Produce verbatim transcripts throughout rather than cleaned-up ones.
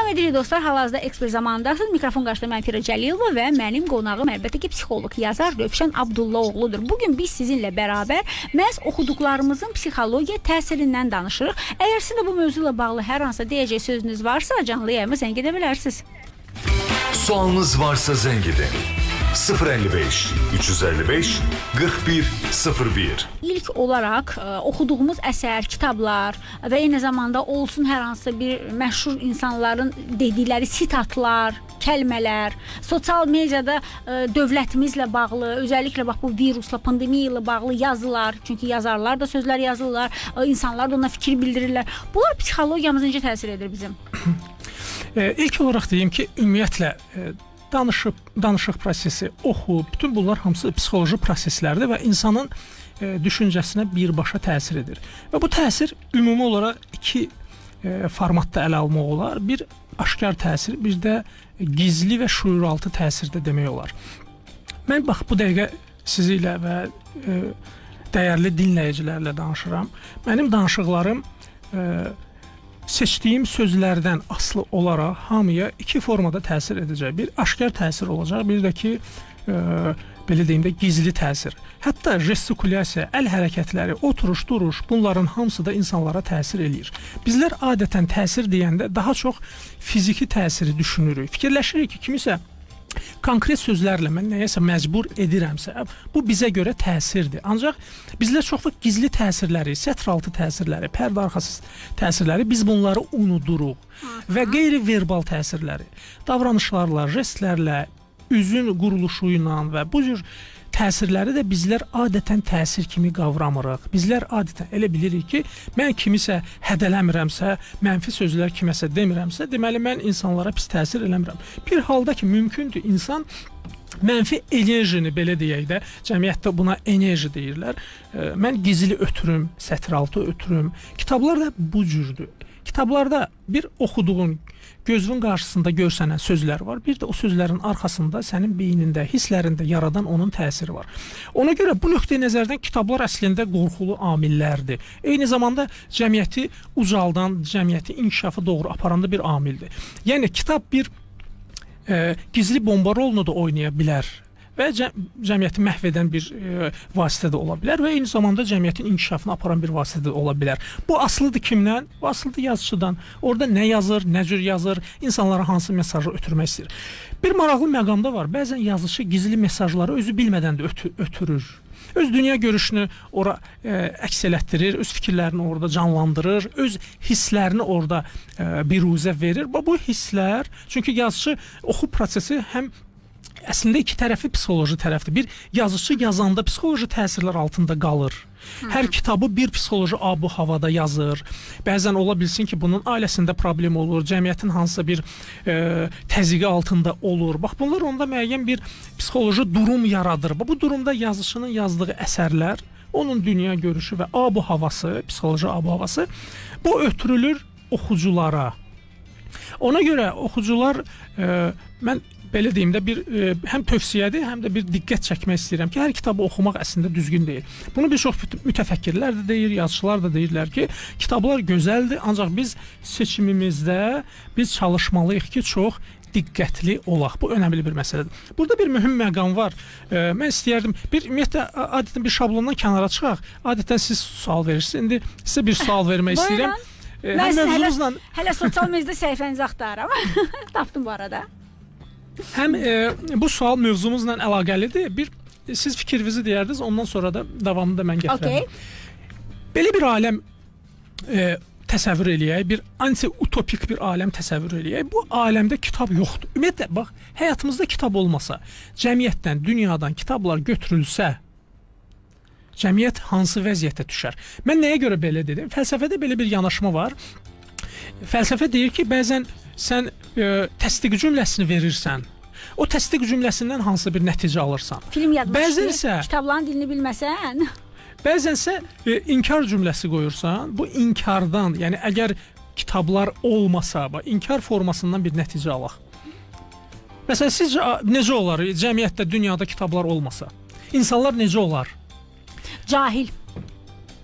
Davam edirik dostlar, hal-hazırda ekspert zamandasınız. Mikrofon qarşısında mən Firə Cəlilova və mənim qonağım əlbəttə ki, psixoloq, yazar Rövşən Abdullaoğludur. Bugün biz sizinlə bərabər məhz oxuduqlarımızın psixologiya təsirindən danışırıq. Əgər sizin də bu mövzu ilə bağlı hər hansısa deyəcək sözünüz varsa, canlı yayıma zəng edə bilərsiniz. Sualınız varsa zəng edin. sıfır əlli beş üç yüz əlli beş qırx bir sıfır bir. İlk olaraq ə, oxuduğumuz əsər, kitablar və eyni zamanda olsun hər hansısa bir məşhur insanların dedikləri sitatlar, kəlmələr, sosial mediada ə, dövlətimizlə bağlı, özəlliklə bax bu virusla, pandemiya ilə bağlı yazılar, çünki yazarlar da sözlər yazırlar, ə, insanlar da ona fikir bildirirlər. Bunlar psixologiyamıza necə təsir edir bizim? e, ilk olaraq deyim ki, ümumiyyətlə e, danışıb, danışıq prosesi, oxu, bütün bunlar hamısı psixoloji proseslərdir və insanın e, düşüncəsinə birbaşa təsir edir. Və bu təsir ümumi olaraq iki e, formatda ələ almaq olar. Bir aşkar təsir, bir də gizli və şuuraltı təsir də demək olar. Mən bax bu dəqiqə sizi ilə və e, dəyərli dinləyicilərlə danışıram. Mənim danışıqlarım e, seçdiyim sözlərdən asılı olaraq hamıya iki formada təsir edəcək. Bir aşkar təsir olacaq, bir də ki e, belə deyim də gizli təsir. Hətta gestikulyasiya, əl hərəkətləri, oturuş, duruş, bunların hamısı da insanlara təsir eləyir. Bizlər adətən təsir deyəndə daha çox fiziki təsiri düşünürük. Fikirləşirik ki, kimisə konkret sözlərlə mən nəyəsə məcbur edirəmsə, bu bizə görə təsirdir. Ancaq bizlər çox vaxt gizli təsirləri, sətraltı təsirləri, pərdə arxası təsirləri, biz bunları unuduruq. Və qeyri-verbal təsirləri, davranışlarla, jestlərlə, üzün quruluşu ilə və bu cür təsirləri də bizlər adətən təsir kimi qavramırıq. Bizlər adətən elə bilirik ki, mən kimisə hədələmirəmsə, mənfi sözlər kiməsə demirəmsə, deməli mən insanlara pis təsir eləmirəm. Bir halda ki, mümkündür insan mənfi enerjini, belə deyək də, cəmiyyətdə buna enerji deyirlər. Mən gizli ötürüm, sətraltı ötürüm. Kitablar da bu cürdür. Kitablarda bir oxuduğun, gözünün qarşısında görsənən sözlər var. Bir də o sözlərin arxasında sənin beynində, hisslərində yaradan onun təsiri var. Ona görə bu nöqteyi nəzərdən kitablar əslində qorxulu amillərdir. Eyni zamanda cəmiyyəti ucaldan, cəmiyyəti inkişafı doğru aparanda bir amildir. Yəni kitab bir e, gizli bomba rolunu da oynaya bilər və cəm cəmiyyəti məhv edən bir e, vasitə də ola bilər və eyni zamanda cəmiyyətin inkişafını aparan bir vasitə də ola bilər. Bu asılıdır kimdən? Bu asılıdır yazıcıdan. Orada nə yazır, nə cür yazır, insanlara hansı mesajı ötürmək istəyir. Bir maraqlı məqamda var. Bəzən yazıcı gizli mesajları özü bilmədən də ötü ötürür. Öz dünya görüşünü ora e, əks elətdirir, öz fikirlərini orada canlandırır, öz hisslərini orada e, biruzə verir. Bu hisslər, çünki yazıcı oxu prosesi həm əslində iki tərəfi psixoloji tərəfdir. Bir yazıcı yazanda psixoloji təsirlər altında qalır. Hər kitabı bir psixoloji abu havada yazır. Bəzən ola bilsin ki, bunun ailəsində problem olur, cəmiyyətin hansısa bir e, təzyiqi altında olur. Bax, bunlar onda müəyyən bir psixoloji durum yaradır. Bu durumda yazıcının yazdığı əsərlər, onun dünya görüşü və abu havası, psixoloji abu havası, bu ötürülür oxuculara. Ona görə oxucular, e, mən belə deyim də bir e, həm tövsiyədir, həm də bir diqqət çəkmək istəyirəm ki, hər kitabı oxumaq əslində düzgün deyil. Bunu bir çox mütəfəkkirlər də deyir, yazıçılar da deyirlər ki, kitablar gözəldir, ancaq biz seçimimizdə biz çalışmalıyıq ki, çox diqqətli olaq. Bu önəmli bir məsələdir. Burada bir mühüm məqam var. E, mən istəyərdim, bir ümumiyyətlə adətən bir şablondan kənara çıxaq. Adətən siz sual verirsiniz. İndi sizə bir sual vermək istəyirəm. E, mən mövzumuzla... hələ, hələ sosial mediada səhifənizi axtarıram. Tapdım bu arada. Həm e, bu sual mövzumuzla əlaqəlidir. Bir siz fikrinizi deyərdiniz, ondan sonra da davamını da mən gətirərəm. Okay. Belə bir aləm e, təsəvvür eləyək, bir anti-utopik bir aləm təsəvvür eləyək. Bu aləmdə kitab yoxdur. Ümumiyyətlə, bax, həyatımızda kitab olmasa, cəmiyyətdən, dünyadan kitablar götürülsə, cəmiyyət hansı vəziyyətə düşər? Mən nəyə görə belə dedim? Fəlsəfədə belə bir yanaşma var. Fəlsəfə deyir ki, bəzən sən e, təsdiq cümləsini verirsən, o təsdiq cümləsindən hansı bir nəticə alırsan. Film yadmışdır, bəzənsə, kitabların dilini bilməsən. Bəzənsə e, inkar cümləsi qoyursan, bu inkardan, yəni əgər kitablar olmasa, inkar formasından bir nəticə alaq. Məsələn, sizcə necə olar cəmiyyətdə, dünyada kitablar olmasa? İnsanlar necə olar? Cahil.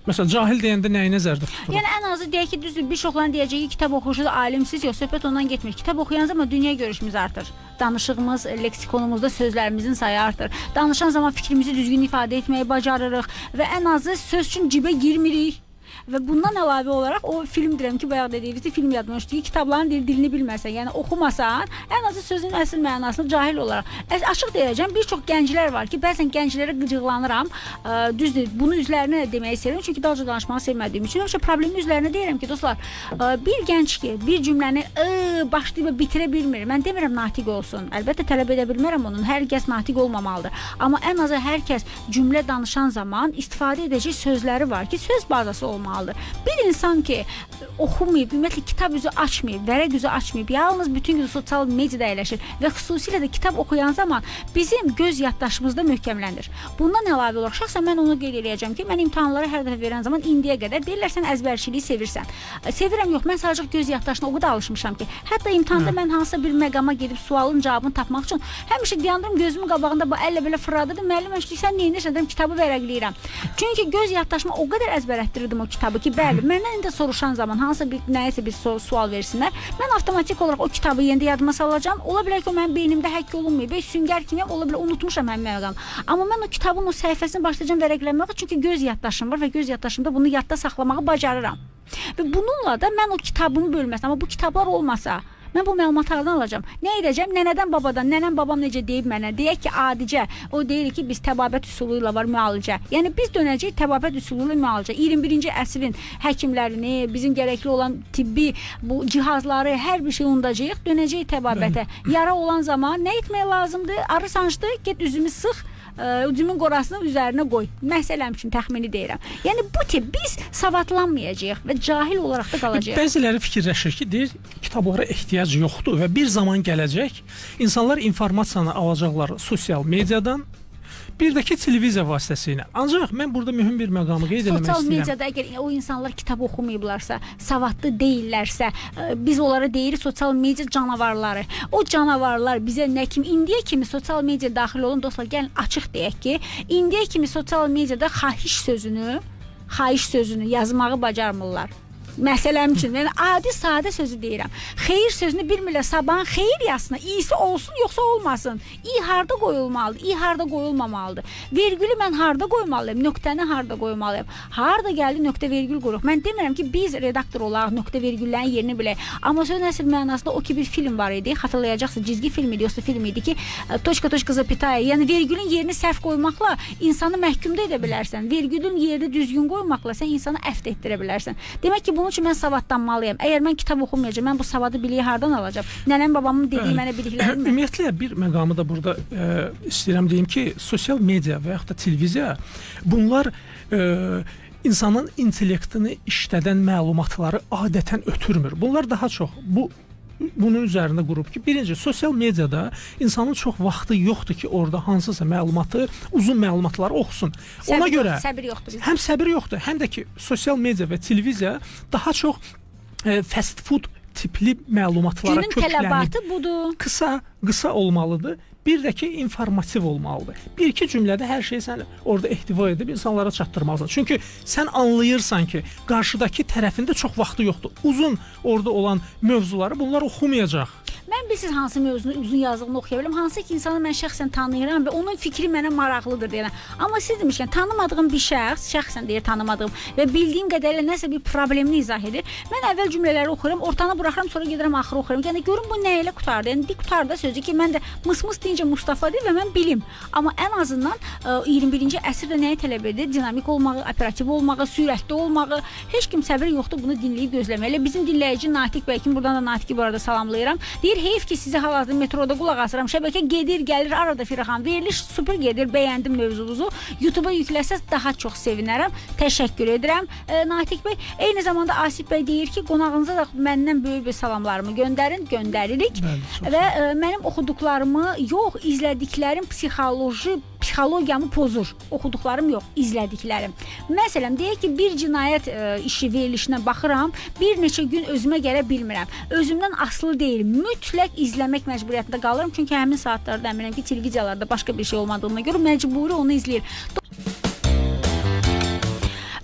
Məsələn, cahil deyəndə nəyi nəzərdə tutur? Yəni ən azı deyək ki, düzdür, bir çoxların deyəcəyi kitab oxuyucudur, alimsiz yox, söhbət ondan getmir. Kitab oxuyan zaman dünya görüşümüz artır. Danışığımız, leksikonumuzda sözlərimizin sayı artır. Danışan zaman fikrimizi düzgün ifadə etməyi bacarırıq və ən azı söz üçün cibə girmirik. Və bundan əlavə olaraq o film deyirəm ki, bayaq dediyimiz film yadıma düşdü ki, kitabların dil dilini bilməsən, yəni oxumasan, ən azı sözün əsl mənasını cahil olaraq. Əs açıq deyəcəm, bir çox gənclər var ki, bəzən gənclərə qıcıqlanıram. Ə, düzdür, bunu üzlərinə demək istəyirəm, çünki daha çox danışmağı sevmədiyim üçün. Həmişə problemi üzlərinə deyirəm ki, dostlar, ə, bir gənc ki, bir cümləni ə, başlayıb bitirə bilmir. Mən demirəm natiq olsun. Əlbəttə tələb edə bilmərəm onun. Hər kəs natiq olmamalıdır. Amma ən azı hər kəs cümlə danışan zaman istifadə edəcək sözləri var ki, söz bazası olmalıdır. Bir insan ki oxumayıb, ümumiyyətlə kitab üzü açmayıb, vərəq üzü açmayıb, yalnız bütün gün sosial mediada əyləşir və xüsusilə də kitab oxuyan zaman bizim göz yaddaşımızda möhkəmlənir. Bundan əlavə olaraq şəxsən mən onu qeyd edəcəm ki, mən imtahanları hər dəfə verən zaman indiyə qədər deyirlər sən əzbərçiliyi sevirsən. Sevirəm yox, mən sadəcə göz yaddaşına o qədər alışmışam ki, hətta imtahanda mən hansısa bir məqama gedib sualın cavabını tapmaq üçün həmişə dayandırım gözümün qabağında bu əllə belə fırladırdım. Müəllim məşqi sən nə edirsən dedim, kitabı vərəqləyirəm. Çünki göz yaddaşıma o qədər əzbərətdirirdim o kitabı ki, bəli, məndən indi soruşan zaman hansısa bir nəyisə bir sual versinlər, mən avtomatik olaraq o kitabı yenidə yadıma salacağam. Ola bilər ki, o mənim beynimdə həkk olunmayıb, süngər kimi ola bilər unutmuşam həmin məqam. Amma mən o kitabın o səhifəsini başlayacağam vərəqləməyə, çünki göz yaddaşım var və göz yaddaşımda bunu yadda saxlamağı bacarıram. Və bununla da mən o kitabımı bölməsəm, amma bu kitablar olmasa, mən bu məlumatı hardan alacağam? Nə edəcəm? Nənədən, babadan. Nənəm, babam necə deyib mənə? Deyək ki, adicə. O deyir ki, biz təbabət üsulu ilə var müalicə. Yəni biz dönəcəyik təbabət üsulu ilə müalicə. iyirmi birinci əsrin həkimlərini, bizim gərəkli olan tibbi bu cihazları, hər bir şey unudacağıq, dönəcəyik təbabətə. Yara olan zaman nə etmək lazımdır? Arı sancdı, get üzümü sıx. Üzümün qorasını üzərinə qoy. Məsələm üçün təxmini deyirəm. Yəni bu tip biz savadlanmayacağıq və cahil olaraq da qalacağıq. Bəziləri fikirləşir ki, deyir, kitablara ehtiyac yoxdur və bir zaman gələcək, insanlar informasiyanı alacaqlar sosial mediadan, bir də ki, televiziya vasitəsilə. Ancaq mən burada mühüm bir məqamı qeyd etmək istəyirəm. Sosial mediada əgər o insanlar kitab oxumayıblarsa, savadlı deyillərsə, biz onlara deyirik sosial media canavarları. O canavarlar bizə nə kimi, indiyə kimi sosial media daxil olun, dostlar, gəlin açıq deyək ki, indiyə kimi sosial mediada xahiş sözünü, xahiş sözünü yazmağı bacarmırlar. Məsələm üçün, yəni adi sadə sözü deyirəm. Xeyir sözünü bilmirlər, sabahın xeyir yazsın, iyisi olsun yoxsa olmasın. İ harda qoyulmalıdır, i harda qoyulmamalıdır. Vergülü mən harda qoymalıyım, nöqtəni harda qoymalıyım. Harda gəldi nöqtə vergül qoyuruq. Mən demirəm ki, biz redaktor olaraq nöqtə vergüllərin yerini bilək. Amma sözün əsl mənasında o ki bir film var idi, xatırlayacaqsınız, cizgi film idi, yoxsa film idi ki, toçka toçka zapitaya, yəni vergülün yerini səhv qoymaqla insanı məhkumda edə bilərsən. Vergülün yerini düzgün qoymaqla sən insanı əfv etdirə bilərsən. Demək ki, bunun üçün mən savadlanmalıyam. Əgər mən kitab oxumayacağam, mən bu savadı biliyi hardan alacağam? Nənəm, babamın dediyi mənə biliklərimi? Ümumiyyətlə, bir məqamı da burada e, istəyirəm deyim ki, sosial media və yaxud da televiziya, bunlar e, insanın intellektini işlədən məlumatları adətən ötürmür. Bunlar daha çox bu bunun üzərində qurub ki, birinci, sosial mediada insanın çox vaxtı yoxdur ki, orada hansısa məlumatı, uzun məlumatları oxusun. Səbir Ona görə yoxdur, səbir yoxdur bizdə. Həm səbir yoxdur, həm də ki, sosial media və televiziya daha çox e, fast food tipli məlumatlara köklənib. Günün tələbatı budur. Qısa, qısa olmalıdır. Bir də ki, informativ olmalıdır. Bir-iki cümlədə hər şeyi sən orada ehtiva edib insanlara çatdırmalısan. Çünki sən anlayırsan ki, qarşıdakı tərəfində çox vaxtı yoxdur. Uzun orada olan mövzuları bunlar oxumayacaq. Mən bilsiz hansı mövzunu uzun yazdığını oxuya bilərəm. Hansı ki, insanı mən şəxsən tanıyıram və onun fikri mənə maraqlıdır deyirəm. Amma siz demişkən, tanımadığım bir şəxs, şəxsən deyir tanımadığım və bildiyim qədərlə nəsə bir problemini izah edir. Mən əvvəl cümlələri oxuyuram, ortanı buraxıram, sonra gedirəm axırı oxuyuram. Yəni görüm bu nə ilə qurtardı. Yəni dik qurtardı sözü ki, mən də mıs-mıs deyincə Mustafa deyil və mən bilim. Amma ən azından iyirmi birinci əsrdə nəyi tələb edir? Dinamik olmağı, operativ olmağı, sürətli olmağı. Heç kim səbir yoxdur bunu dinləyib gözləməli. Bizim dinləyici Natiq bəy kim, buradan da Natiqi bu arada salamlayıram. Deyir, heyf ki, sizi hal-hazırda metroda qulaq asıram. Şəbəkə gedir, gəlir, arada Firəxan veriliş super gedir. Bəyəndim mövzumuzu. YouTube-a yükləsəz daha çox sevinərəm. Təşəkkür edirəm. E, Natiq bəy, eyni zamanda Asif bəy deyir ki, qonağınıza da məndən böyük bir salamlarımı göndərin, göndəririk. Bəli, və e, mənim oxuduqlarımı yox, izlədiklərim psixoloji psixologiyamı pozur. Oxuduqlarım yox, izlədiklərim. Məsələn, deyək ki, bir cinayət e, işi verilişinə baxıram, bir neçə gün özümə gələ bilmirəm. Özümdən asılı deyil. Mütləq izləmək məcburiyyətində qalıram. Çünki həmin saatlarda əminəm ki, televiziyalarda başqa bir şey olmadığına görə məcburi onu izləyir. Və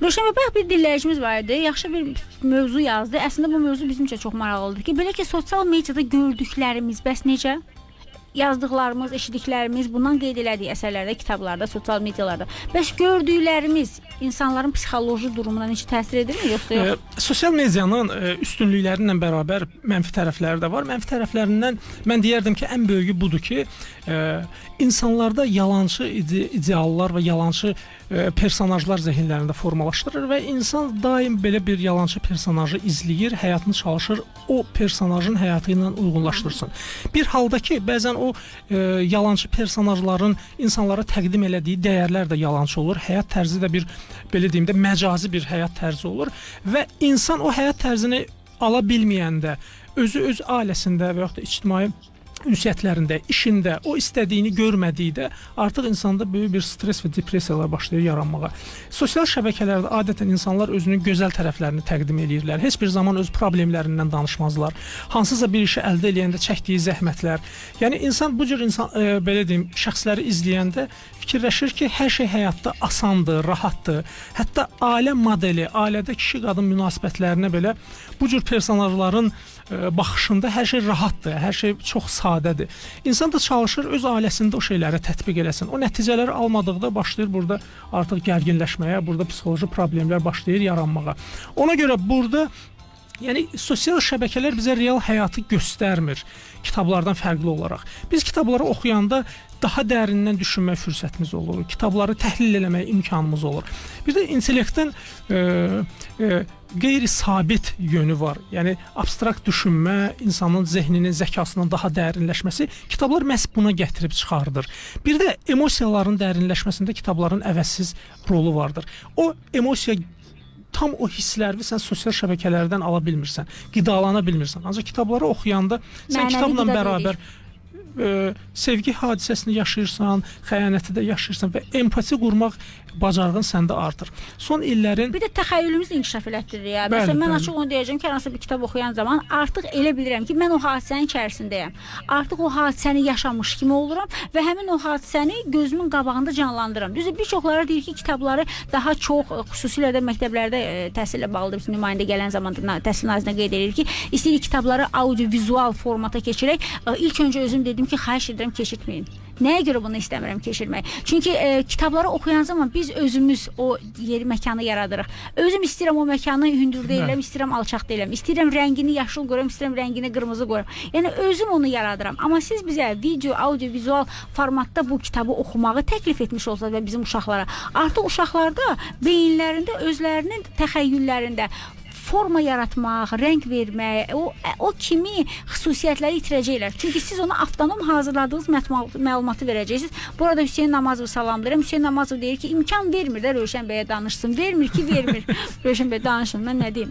Rövşən bəy, bax bir dinləyicimiz var idi. Yaxşı bir mövzu yazdı. Əslində bu mövzu bizim üçün çox maraqlıdır ki, belə ki, sosial mediada gördüklərimiz bəs necə? Yazdıqlarımız, eşitdiklərimiz, bundan qeyd elədiyi əsərlərdə, kitablarda, sosial medialarda. Bəs gördüklərimiz insanların psixoloji durumuna necə təsir edirmi, yoxsa yox? E, sosial medianın e, üstünlükləri ilə bərabər mənfi tərəfləri də var. Mənfi tərəflərindən mən deyərdim ki, ən böyüyü budur ki, e, insanlarda yalançı ide ideallar və yalançı e, personajlar zehinlərində formalaşdırır və insan daim belə bir yalançı personajı izləyir, həyatını çalışır o personajın həyatı ilə uyğunlaşdırsın. Bir halda ki, bəzən o e, yalançı personajların insanlara təqdim elədiyi dəyərlər də yalançı olur. Həyat tərzi də bir, belə deyim də, məcazi bir həyat tərzi olur və insan o həyat tərzini ala bilməyəndə, özü öz ailəsində və yaxud da ictimai ünsiyyətlərində, işində, o istədiyini görmədikdə artıq insanda böyük bir stres və depressiyalar başlayır yaranmağa. Sosial şəbəkələrdə adətən insanlar özünün gözəl tərəflərini təqdim edirlər. Heç bir zaman öz problemlərindən danışmazlar. Hansısa bir işi əldə edəndə çəkdiyi zəhmətlər. Yəni insan bu cür insan e, belə deyim, şəxsləri izləyəndə fikirləşir ki, hər şey həyatda asandır, rahatdır. Hətta ailə modeli, ailədə kişi-qadın münasibətlərinə belə bu cür personajların e, baxışında hər şey rahatdır, hər şey çox sadədir. İnsan da çalışır öz ailəsində o şeyləri tətbiq eləsin. O nəticələri almadıqda başlayır burada artıq gərginləşməyə, burada psixoloji problemlər başlayır yaranmağa. Ona görə burada yəni sosial şəbəkələr bizə real həyatı göstərmir kitablardan fərqli olaraq. Biz kitabları oxuyanda daha dərindən düşünmə fürsətimiz olur. Kitabları təhlil eləməyə imkanımız olur. Bir də intellektin e, e, qeyri-sabit yönü var. Yəni abstrakt düşünmə, insanın zehninin, zəkasının daha dərinləşməsi kitablar məhz buna gətirib çıxardır. Bir də emosiyaların dərinləşməsində kitabların əvəzsiz rolu vardır. O emosiya tam o hissləri sən sosial şəbəkələrdən ala bilmirsən, qidalana bilmirsən. Ancaq kitabları oxuyanda sən Mənəvi kitabla qida bərabər e, sevgi hadisəsini yaşayırsan, xəyanəti də yaşayırsan və empati qurmaq bacarığın səndə artır. Son illərin bir də təxəyyülümüzü inkişaf elətdirir ya. Bəli, Məsələn, mən bəli. açıq onu deyəcəm ki, hansı bir kitab oxuyan zaman artıq elə bilirəm ki, mən o hadisənin içərisindəyəm. Artıq o hadisəni yaşamış kimi oluram və həmin o hadisəni gözümün qabağında canlandırıram. Düzdür, bir çoxları deyir ki, kitabları daha çox, xüsusilə də məktəblərdə e, təhsillə bağlı bir nümayəndə gələn zaman Təhsil Nazirinə qeyd edir ki, istəyirik kitabları audio-vizual formata keçirək. E, ilk öncə özüm dedim ki, xahiş edirəm keçirtməyin. Nəyə görə bunu istəmirəm keçirmək? Çünki e, kitabları oxuyan zaman biz özümüz o yeri, məkanı yaradırıq. Özüm istəyirəm o məkanı hündürdə eləm, istəyirəm alçaqda eləm, istəyirəm rəngini yaşıl qoyuram, istəyirəm rəngini qırmızı qoyuram. Yəni özüm onu yaradıram. Amma siz bizə video, audio, vizual formatda bu kitabı oxumağı təklif etmiş olsanız və bizim uşaqlara, artıq uşaqlarda beyinlərində özlərinin təxəyyüllərində forma yaratmaq, rəng vermək, o, o kimi xüsusiyyətləri itirəcəklər. Çünki siz ona avtonom hazırladığınız məlumatı verəcəksiniz. Burada Hüseyn Namazov salamlayıram. Hüseyn Namazov deyir ki, imkan vermir də Rövşən bəyə danışsın. Vermir ki, vermir. Rövşən bəy danışın, mən nə deyim?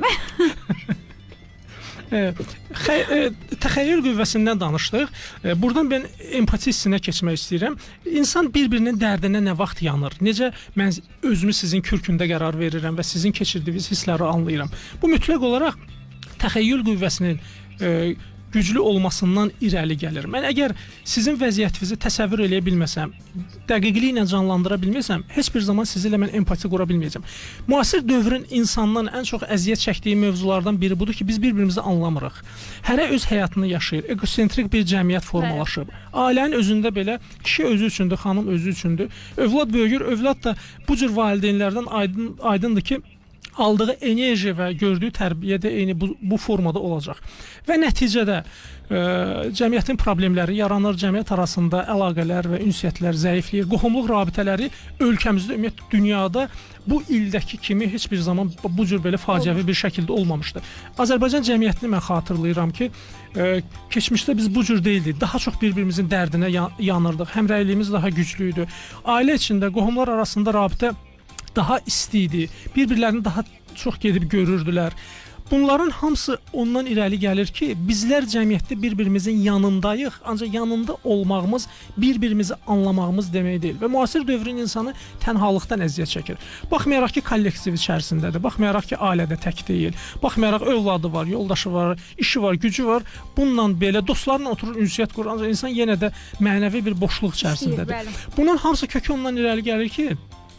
E, xə, e, təxəyyül qüvvəsindən danışdıq. E, buradan mən empati hissinə keçmək istəyirəm. İnsan bir-birinin dərdinə nə vaxt yanır? Necə mən özümü sizin kürkündə qərar verirəm və sizin keçirdiyiniz hissləri anlayıram. Bu mütləq olaraq təxəyyül qüvvəsinin e, güclü olmasından irəli gəlir. Mən əgər sizin vəziyyətinizi təsəvvür eləyə bilməsəm, dəqiqliklə canlandıra bilməsəm, heç bir zaman sizinlə mən empati qura bilməyəcəm. Müasir dövrün insandan ən çox əziyyət çəkdiyi mövzulardan biri budur ki, biz bir-birimizi anlamırıq. Hərə öz həyatını yaşayır, egosentrik bir cəmiyyət formalaşıb. Ailənin özündə belə kişi özü üçündür, xanım özü üçündür. Övlad böyüyür, övlad da bu cür valideynlərdən aydın, aydındır ki, aldığı enerji və gördüyü tərbiyədə eyni bu, bu formada olacaq. Və nəticədə e, cəmiyyətin problemləri yaranır, cəmiyyət arasında əlaqələr və ünsiyyətlər zəifləyir, qohumluq rabitələri ölkəmizdə, ümumiyyətlə dünyada bu ildəki kimi heç bir zaman bu cür belə faciəvi bir şəkildə olmamışdı. Azərbaycan cəmiyyətini mən xatırlayıram ki, e, keçmişdə biz bu cür deyildik, daha çox bir-birimizin dərdinə yanırdıq, həmrəyliyimiz daha güclü idi. Ailə içində, qohumlar arasında rabitə daha isti idi, bir-birlərini daha çox gedib görürdülər. Bunların hamısı ondan irəli gəlir ki, bizlər cəmiyyətdə bir-birimizin yanındayıq, ancaq yanında olmağımız bir-birimizi anlamağımız demək deyil. Və müasir dövrün insanı tənhalıqdan əziyyət çəkir. Baxmayaraq ki, kollektiv içərisindədir, baxmayaraq ki, ailədə tək deyil, baxmayaraq övladı var, yoldaşı var, işi var, gücü var. Bununla belə dostlarla oturur, ünsiyyət qurur, ancaq insan yenə də mənəvi bir boşluq içərisindədir. Bunun hamısı kökü ondan irəli gəlir ki,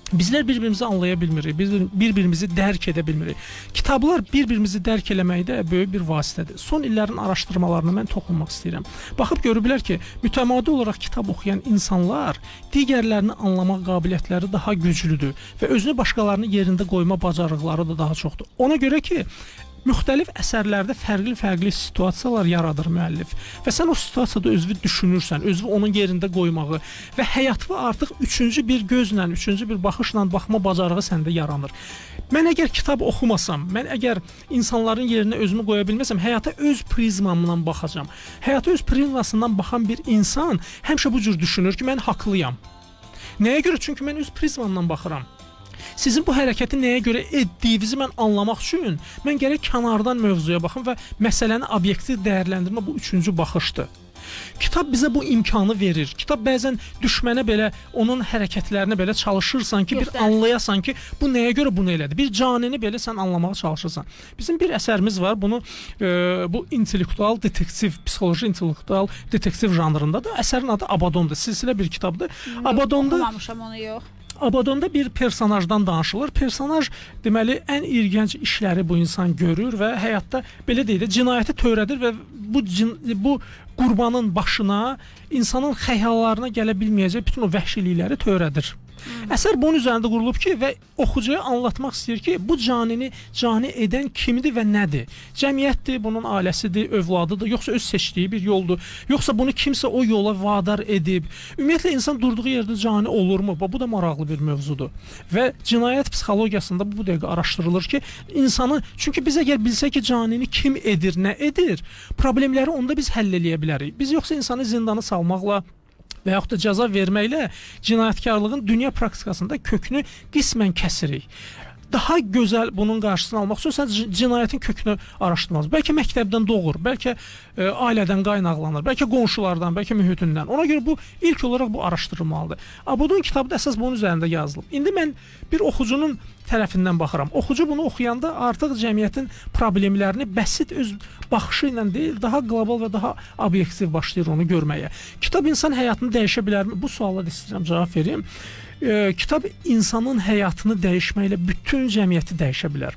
Bizlər bir-birimizi anlaya bilmirik, biz bir-birimizi dərk edə bilmirik. Kitablar bir-birimizi dərk eləməkdə böyük bir vasitədir. Son illərin araşdırmalarına mən toxunmaq istəyirəm. Baxıb görüblər ki, mütəmadi olaraq kitab oxuyan insanlar digərlərini anlamaq qabiliyyətləri daha güclüdür və özünü başqalarının yerində qoyma bacarıqları da daha çoxdur. Ona görə ki, müxtəlif əsərlərdə fərqli-fərqli situasiyalar yaradır müəllif və sən o situasiyada özünü düşünürsən, özünü onun yerində qoymağı və həyatı artıq üçüncü bir gözlə, üçüncü bir baxışla baxma bacarığı səndə yaranır. Mən əgər kitab oxumasam, mən əgər insanların yerinə özümü qoya bilməsəm, həyata öz prizmamdan baxacam. Həyata öz prizmasından baxan bir insan həmişə bu cür düşünür ki, mən haqlıyam. Nəyə görə? Çünki mən öz prizmamdan baxıram. Sizin bu hərəkəti nəyə görə etdiyinizi mən anlamaq üçün mən gərək kənardan mövzuya baxım və məsələni obyektiv dəyərləndirmə bu üçüncü baxışdır. Kitab bizə bu imkanı verir. Kitab bəzən düşmənə belə, onun hərəkətlərini belə çalışırsan ki, bir anlayasan ki, bu nəyə görə bunu elədi. Bir canini belə sən anlamağa çalışırsan. Bizim bir əsərimiz var, bunu e, bu intellektual detektiv, psixoloji intellektual detektiv janrındadır. Əsərin adı Abadondur. Silsilə bir kitabdır. Yox, Abadonda oxumamışam onu, yox. Abadonda bir personajdan danışılır. Personaj deməli ən ilginc işləri bu insan görür və həyatda belə deyək də cinayəti törədir və bu bu qurbanın başına insanın xəyallarına gələ bilməyəcək bütün o vəhşilikləri törədir. Əsər bunun üzərində qurulub ki, və oxucuya anlatmaq istəyir ki, bu canini cani edən kimdir və nədir? Cəmiyyətdir, bunun ailəsidir, övladıdır, yoxsa öz seçdiyi bir yoldur, yoxsa bunu kimsə o yola vadar edib. Ümumiyyətlə insan durduğu yerdə cani olurmu? Bu da maraqlı bir mövzudur. Və cinayət psixologiyasında bu dəqiqə araşdırılır ki, insanı, çünki biz əgər bilsək ki, canini kim edir, nə edir, problemləri onda biz həll eləyə bilərik. Biz yoxsa insanı zindana salmaqla və yaxud da cəza verməklə cinayətkarlığın dünya praktikasında kökünü qismən kəsirik. Daha gözəl bunun qarşısını almaq üçün sən cinayətin kökünü araşdırmalısın. Bəlkə məktəbdən doğur, bəlkə e, ailədən qaynaqlanır, bəlkə qonşulardan, bəlkə mühitindən. Ona görə bu ilk olaraq bu araşdırılmalıdır. Abudun kitabı da əsas bunun üzərində yazılıb. İndi mən bir oxucunun tərəfindən baxıram. Oxucu bunu oxuyanda artıq cəmiyyətin problemlərini bəsit öz baxışı ilə deyil, daha qlobal və daha obyektiv başlayır onu görməyə. Kitab insan həyatını dəyişə bilərmi? Bu suala da istəyirəm cavab vereyim. E, kitab insanın həyatını dəyişməklə bütün cəmiyyəti dəyişə bilər.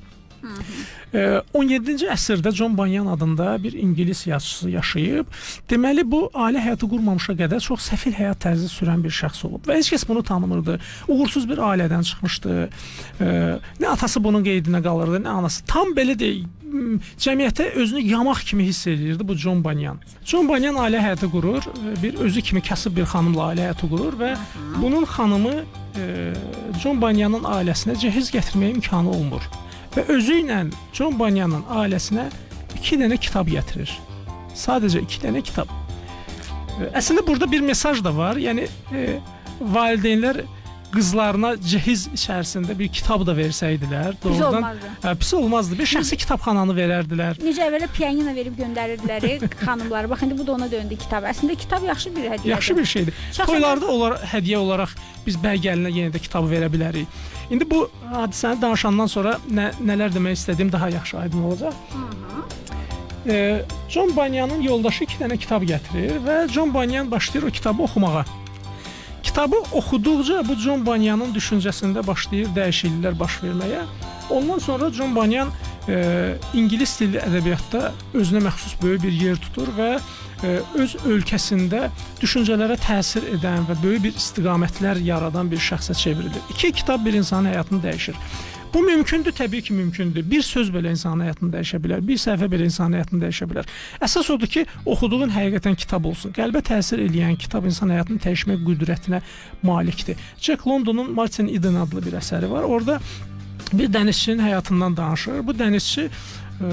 E, on yeddinci əsrdə John Bunyan adında bir İngilis yazıçısı yaşayıb. Deməli bu ailə həyatı qurmamışa qədər çox səfil həyat tərzi sürən bir şəxs olub və heç kəs bunu tanımırdı. Uğursuz bir ailədən çıxmışdı. E, nə atası bunun qeydinə qalırdı, nə anası. Tam belə deyil, cəmiyyətə özünü yamaq kimi hiss edirdi bu John Bunyan. John Bunyan ailə həyatı qurur, bir özü kimi kasıb bir xanımla ailə həyatı qurur və bunun xanımı e, John Bunyanın ailəsinə cehiz gətirməyə imkanı olmur. Və özü ilə John Bunyanın ailəsinə iki dənə kitab gətirir. Sadəcə iki dənə kitab. E, əslində burada bir mesaj da var. Yəni e, valideynlər qızlarına cehiz içərisində bir kitab da versəydilər, pis olmazdı. Ə, pis olmazdı. Bir şəxsi kitabxananı verərdilər. Necə əvvələ pianino verib göndərirdilər xanımları. Bax indi bu da ona döndü kitab. Əslində kitab yaxşı bir hədiyyədir. Yaxşı bir şeydir. Şəxsən toylarda olar hədiyyə olaraq biz bəy gəlinə yenə də kitabı verə bilərik. İndi bu hadisəni danışandan sonra nə, nələr demək istədiyim daha yaxşı aydın olacaq. Hı -hı. E, John Bunyanın yoldaşı iki dənə kitab gətirir və John Bunyan başlayır o kitabı oxumağa. Kitabı oxuduqca bu John Bunyanın düşüncəsində başlayır dəyişikliklər baş verməyə. Ondan sonra John Bunyan e, İngilis dilli ədəbiyyatda özünə məxsus böyük bir yer tutur və e, öz ölkəsində düşüncələrə təsir edən və böyük bir istiqamətlər yaradan bir şəxsə çevrilir. İki kitab bir insanın həyatını dəyişir. Bu mümkündür, təbii ki, mümkündür. Bir söz belə insanın həyatını dəyişə bilər, bir səhifə belə insanın həyatını dəyişə bilər. Əsas odur ki, oxuduğun həqiqətən kitab olsun. Qəlbə təsir edən kitab insan həyatını dəyişmək qüdrətinə malikdir. Jack Londonun Martin Eden adlı bir əsəri var. Orada bir dənizçinin həyatından danışır. Bu dənizçi e,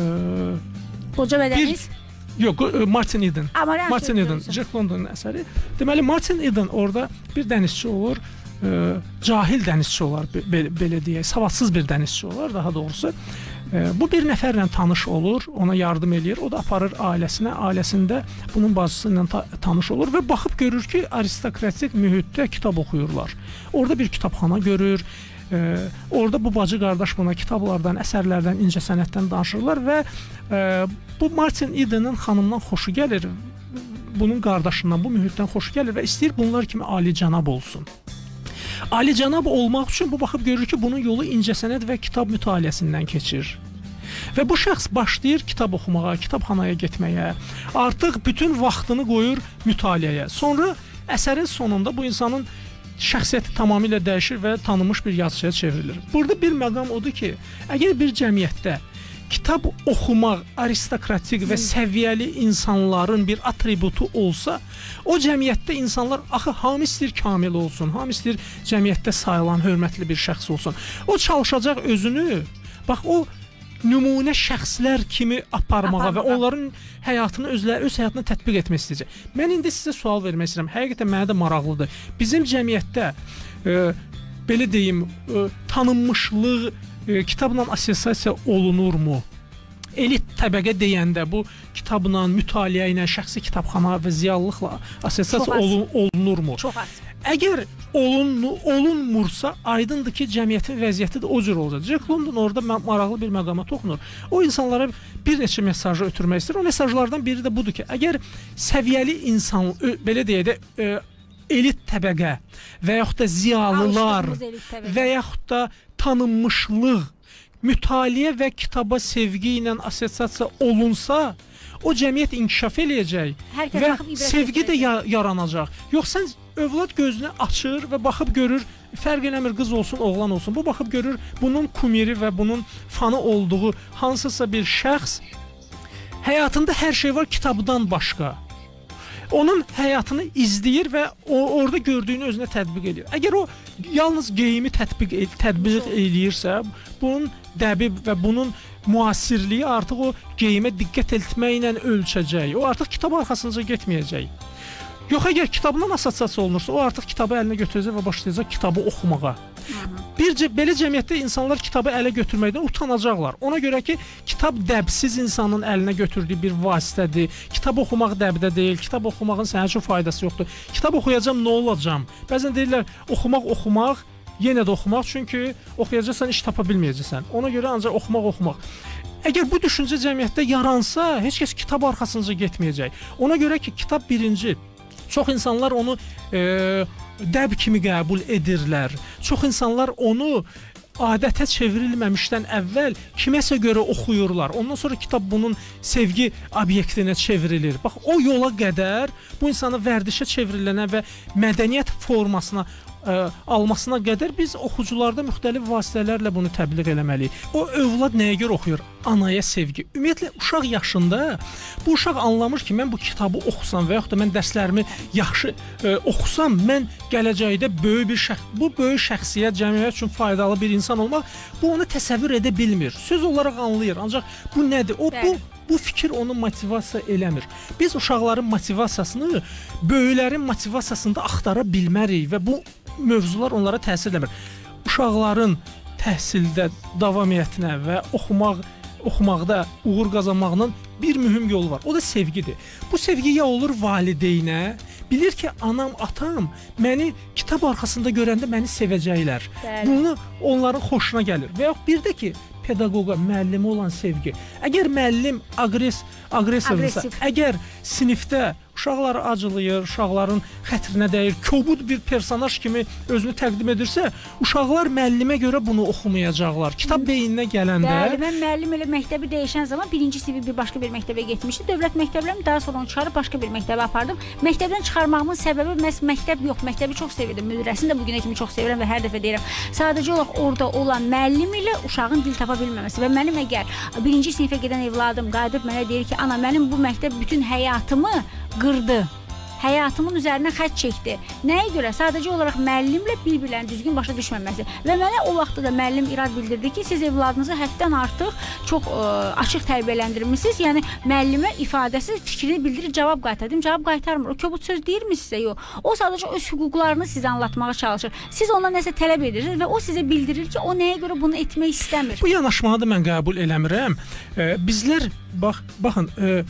qoca və dəniz? Yox, Martin Eden. Ama Martin Eden, Jack Londonun əsəri. Deməli Martin Eden orada bir dənizçi olur. E, cahil dənizçi olar, belə, belə deyək, savadsız bir dənizçi olar daha doğrusu. E, bu bir nəfərlə tanış olur, ona yardım eləyir, o da aparır ailəsinə, ailəsində bunun bacısı ilə ta tanış olur və baxıb görür ki, aristokratik mühitdə kitab oxuyurlar. Orada bir kitabxana görür, e, orada bu bacı qardaş buna kitablardan, əsərlərdən, incə sənətdən danışırlar və e, bu Martin Eden'in xanımdan xoşu gəlir, bunun qardaşından, bu mühitdən xoşu gəlir və istəyir bunlar kimi alicənab olsun. alicənab olmaq üçün bu baxıb görür ki, bunun yolu incəsənət və kitab mütaliəsindən keçir. Və bu şəxs başlayır kitab oxumağa, kitabxanaya getməyə, artıq bütün vaxtını qoyur mütaliəyə. Sonra əsərin sonunda bu insanın şəxsiyyəti tamamilə dəyişir və tanınmış bir yazıçıya çevrilir. Burada bir məqam odur ki, əgər bir cəmiyyətdə kitab oxumaq aristokratik və səviyyəli insanların bir atributu olsa, o cəmiyyətdə insanlar axı hamı istəyir kamil olsun, hamı istəyir cəmiyyətdə sayılan hörmətli bir şəxs olsun. O çalışacaq özünü, bax o nümunə şəxslər kimi aparmağa, aparmağa və onların həyatını özləri öz həyatına tətbiq etmək istəyəcək. Mən indi sizə sual vermək istəyirəm. Həqiqətən mənə də maraqlıdır. Bizim cəmiyyətdə e, belə deyim, e, tanınmışlıq e, kitabla assosiasiya olunurmu? Elit təbəqə deyəndə bu kitabla, mütaliə ilə, şəxsi kitabxana və ziyalılıqla assosiasiya olun, olunurmu? Çox az. Əgər olun, olunmursa, aydındır ki, cəmiyyətin vəziyyəti də o cür olacaq. Jack London orada maraqlı bir məqama toxunur. O insanlara bir neçə mesajı ötürmək istəyir. O mesajlardan biri də budur ki, əgər səviyyəli insan, belə deyək də, e, elit təbəqə və yaxud da ziyalılar və yaxud da tanınmışlıq, mütaliə və kitaba sevgi ilə assosiasiya olunsa, o cəmiyyət inkişaf eləyəcək və sevgi də ya yaranacaq. Yox, sən övlad gözünü açır və baxıb görür, fərq eləmir qız olsun, oğlan olsun. Bu baxıb görür, bunun kumiri və bunun fanı olduğu hansısa bir şəxs həyatında hər şey var kitabdan başqa. Onun həyatını izləyir və o orada gördüyünü özünə tətbiq edir. Əgər o yalnız geyimi tətbiq el tətbiq eləyirsə, bunun dəbi və bunun müasirliyi artıq o geyimə diqqət etməklə ölçəcək. O artıq kitab arxasınca getməyəcək. Yox, əgər kitabla assosiasiya olunursa, o artıq kitabı əlinə götürəcək və başlayacaq kitabı oxumağa. Bir belə cəmiyyətdə insanlar kitabı ələ götürməkdən utanacaqlar. Ona görə ki, kitab dəbsiz insanın əlinə götürdüyü bir vasitədir. Kitab oxumaq dəbdə deyil, kitab oxumağın sənə üçün faydası yoxdur. Kitab oxuyacam, nə olacam? Bəzən deyirlər, oxumaq, oxumaq, yenə də oxumaq, çünki oxuyacaqsan, iş tapa bilməyəcəksən. Ona görə ancaq oxumaq, oxumaq. Əgər bu düşüncə cəmiyyətdə yaransa, heç kəs kitab arxasınca getməyəcək. Ona görə ki, kitab birinci. Çox insanlar onu e, dəb kimi qəbul edirlər. Çox insanlar onu adətə çevrilməmişdən əvvəl kiməsə görə oxuyurlar. Ondan sonra kitab bunun sevgi obyektinə çevrilir. Bax, o yola qədər bu insanı vərdişə çevrilənə və mədəniyyət formasına ə, almasına qədər biz oxucularda müxtəlif vasitələrlə bunu təbliğ eləməliyik. O övlad nəyə görə oxuyur? Anaya sevgi. Ümumiyyətlə, uşaq yaşında bu uşaq anlamır ki, mən bu kitabı oxusam və yaxud da mən dərslərimi yaxşı ə, oxusam, mən gələcəkdə böyük bir şəxs, bu böyük şəxsiyyət, cəmiyyət üçün faydalı bir insan olmaq, bu onu təsəvvür edə bilmir. Söz olaraq anlayır, ancaq bu nədir? O, bu, bu fikir onu motivasiya eləmir. Biz uşaqların motivasiyasını böyüklərin motivasiyasında axtara bilmərik və bu mövzular onlara təsir eləmir. Uşaqların təhsildə davamiyyətinə və oxumaq, oxumaqda uğur qazanmağının bir mühüm yolu var. O da sevgidir. Bu sevgi ya olur valideynə, bilir ki, anam, atam məni kitab arxasında görəndə məni sevəcəklər. Bəli. Bunu onların xoşuna gəlir. Və yox, bir də ki, pedaqoqa, müəllimə olan sevgi. Əgər müəllim aqres, aqressivdirsə, əgər sinifdə uşaqları acılayır, uşaqların xətrinə dəyir, kobud bir personaj kimi özünü təqdim edirsə, uşaqlar müəllimə görə bunu oxumayacaqlar. Kitab beyninə gələndə... Bəli, mən müəllim elə məktəbi dəyişən zaman birinci sinif bir başqa bir məktəbə getmişdi. Dövlət məktəblərini daha sonra onu çıxarıb başqa bir məktəbə apardım. Məktəbdən çıxarmağımın səbəbi məhz məktəb yox, məktəbi çox sevirdim. Müdirəsini də bugünə kimi çox sevirəm və hər dəfə deyirəm. Sadəcə olaraq orada olan müəllim ilə uşağın dil tapa bilməməsi və mənim əgər birinci sinifə gedən evladım qayıdıb mənə deyir ki, ana, mənim bu məktəb bütün həyatımı qırdı. Həyatımın üzərinə xətt çəkdi. Nəyə görə? Sadəcə olaraq müəllimlə bir-birlərini düzgün başa düşməməsi. Və mənə o vaxtda da müəllim irad bildirdi ki, siz evladınızı həddən artıq çox ə, açıq tərbiyələndirmisiniz. Yəni müəllimə ifadəsi fikrini bildirir, cavab qaytardım, cavab qaytarmır. O kobud söz deyirmi sizə? Yox. O sadəcə öz hüquqlarını sizə anlatmağa çalışır. Siz ondan nəsə tələb edirsiniz və o sizə bildirir ki, o nəyə görə bunu etmək istəmir. Bu yanaşmanı da mən qəbul eləmirəm. E, bizlər bax, baxın, e,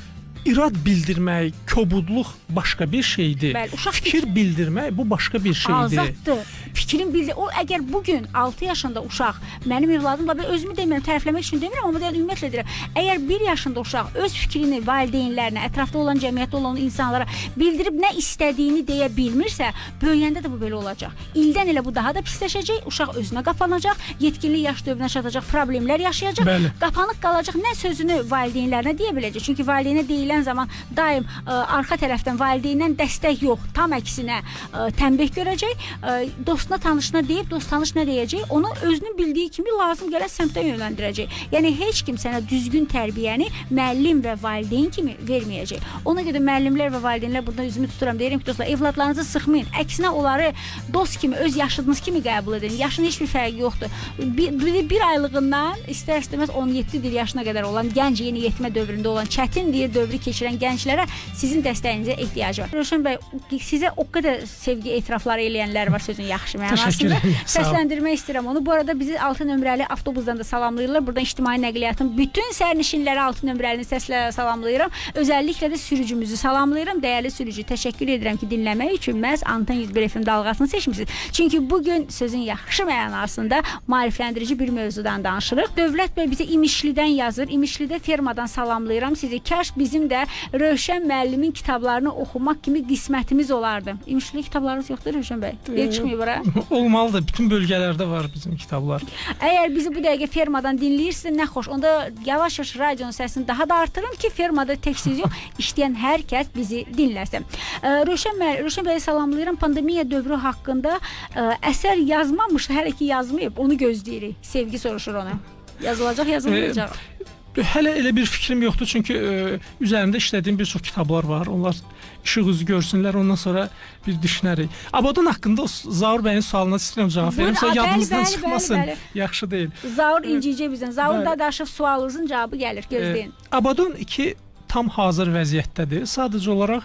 irad bildirmək, kobudluq başqa bir şeydir. Bəli, uşaq fikir bildirmək bu başqa bir şeydir. Azaddır. Fikrin bildir. O əgər bu gün altı yaşında uşaq, mənim evladımla və özümü demirəm, tərəfləmək üçün demirəm, amma deyil, ümumiyyətlə deyirəm. Əgər bir yaşında uşaq öz fikrini valideynlərinə, ətrafda olan cəmiyyətdə olan insanlara bildirib nə istədiyini deyə bilmirsə, böyüyəndə də bu belə olacaq. İldən ilə bu daha da pisləşəcək, uşaq özünə qapanacaq, yetkinlik yaş dövrünə çatacaq, problemlər yaşayacaq, Bəli. qapanıq qalacaq, nə sözünü valideynlərinə deyə biləcək. Çünki valideynə deyilən zaman daim ə, arxa tərəfdən valideyndən dəstək yox, tam əksinə ə, tənbih görəcək, ə, dostuna, tanışına deyib, dost tanış nə deyəcək, onu özünün bildiyi kimi lazım gələn səmtə yönləndirəcək. Yəni heç kim sənə düzgün tərbiyəni müəllim və valideyn kimi verməyəcək. Ona görə müəllimlər və valideynlər burada üzümü tuturam, deyirəm ki, dostlar, evladlarınızı sıxmayın. Əksinə onları dost kimi, öz yaşıdınız kimi qəbul edin. Yaşın heç bir fərqi yoxdur. Bir, bir, bir aylığından istər-istəməz on yeddi yaşına qədər olan gənc, yeni yetmə dövründə olan, çətin bir dövrü keçirən gənclərə sizin dəstəyinizə ehtiyacı var. Rövşən bəy, sizə o qədər sevgi etirafları eləyənlər var sözün yaxşı mənasında. Səsləndirmək istəyirəm onu. Bu arada bizi altı nömrəli avtobusdan da salamlayırlar. Buradan ictimai nəqliyyatın bütün sərnişinləri altı nömrəlini səslə salamlayıram. Özəlliklə də sürücümüzü salamlayıram. Dəyərli sürücü, təşəkkür edirəm ki, dinləmək üçün məhz Anten yüz bir F M dalğasını seçmisiniz. Çünki bugün sözün yaxşı mənasında maarifləndirici bir mövzudan danışırıq. Dövlət bəy bizə İmişlidən yazır. İmişlidə fermadan salamlayıram sizi. Kaş bizim də Rövşən müəllimin kitablarını oxumaq kimi qismətimiz olardı. İmişli kitablarınız yoxdur Rövşən bəy? Deyil çıxmıyor bura. Olmalıdır. Bütün bölgələrdə var bizim kitablar. Əgər bizi bu dəqiqə fermadan dinləyirsə, nə xoş. Onda yavaş-yavaş radionun səsini daha da artırın ki, fermada tək-siz yox, işləyən hər kəs bizi dinləsin. Rövşən bəy, Rövşən bəy salamlayıram. Pandemiya dövrü haqqında ə, əsər yazmamışdı, hələ ki yazmayıb. Onu gözləyirik. Sevgi soruşur ona. Yazılacaq, yazılmayacaq. E, hələ elə bir fikrim yoxdur, çünki ə, üzərində işlədiyim bir çox kitablar var. Onlar işıq üzü görsünlər, ondan sonra bir düşünərik. Abadon haqqında Zaur bəyin sualına istəyirəm cavab verim. Sən yadımızdan bəli, çıxmasın. Bəli, bəli. Yaxşı deyil. Zaur incicə bizdən. Zaur Dadaşov sualınızın cavabı gəlir. Gözləyin. E, Abadon iki tam hazır vəziyyətdədir. Sadəcə olaraq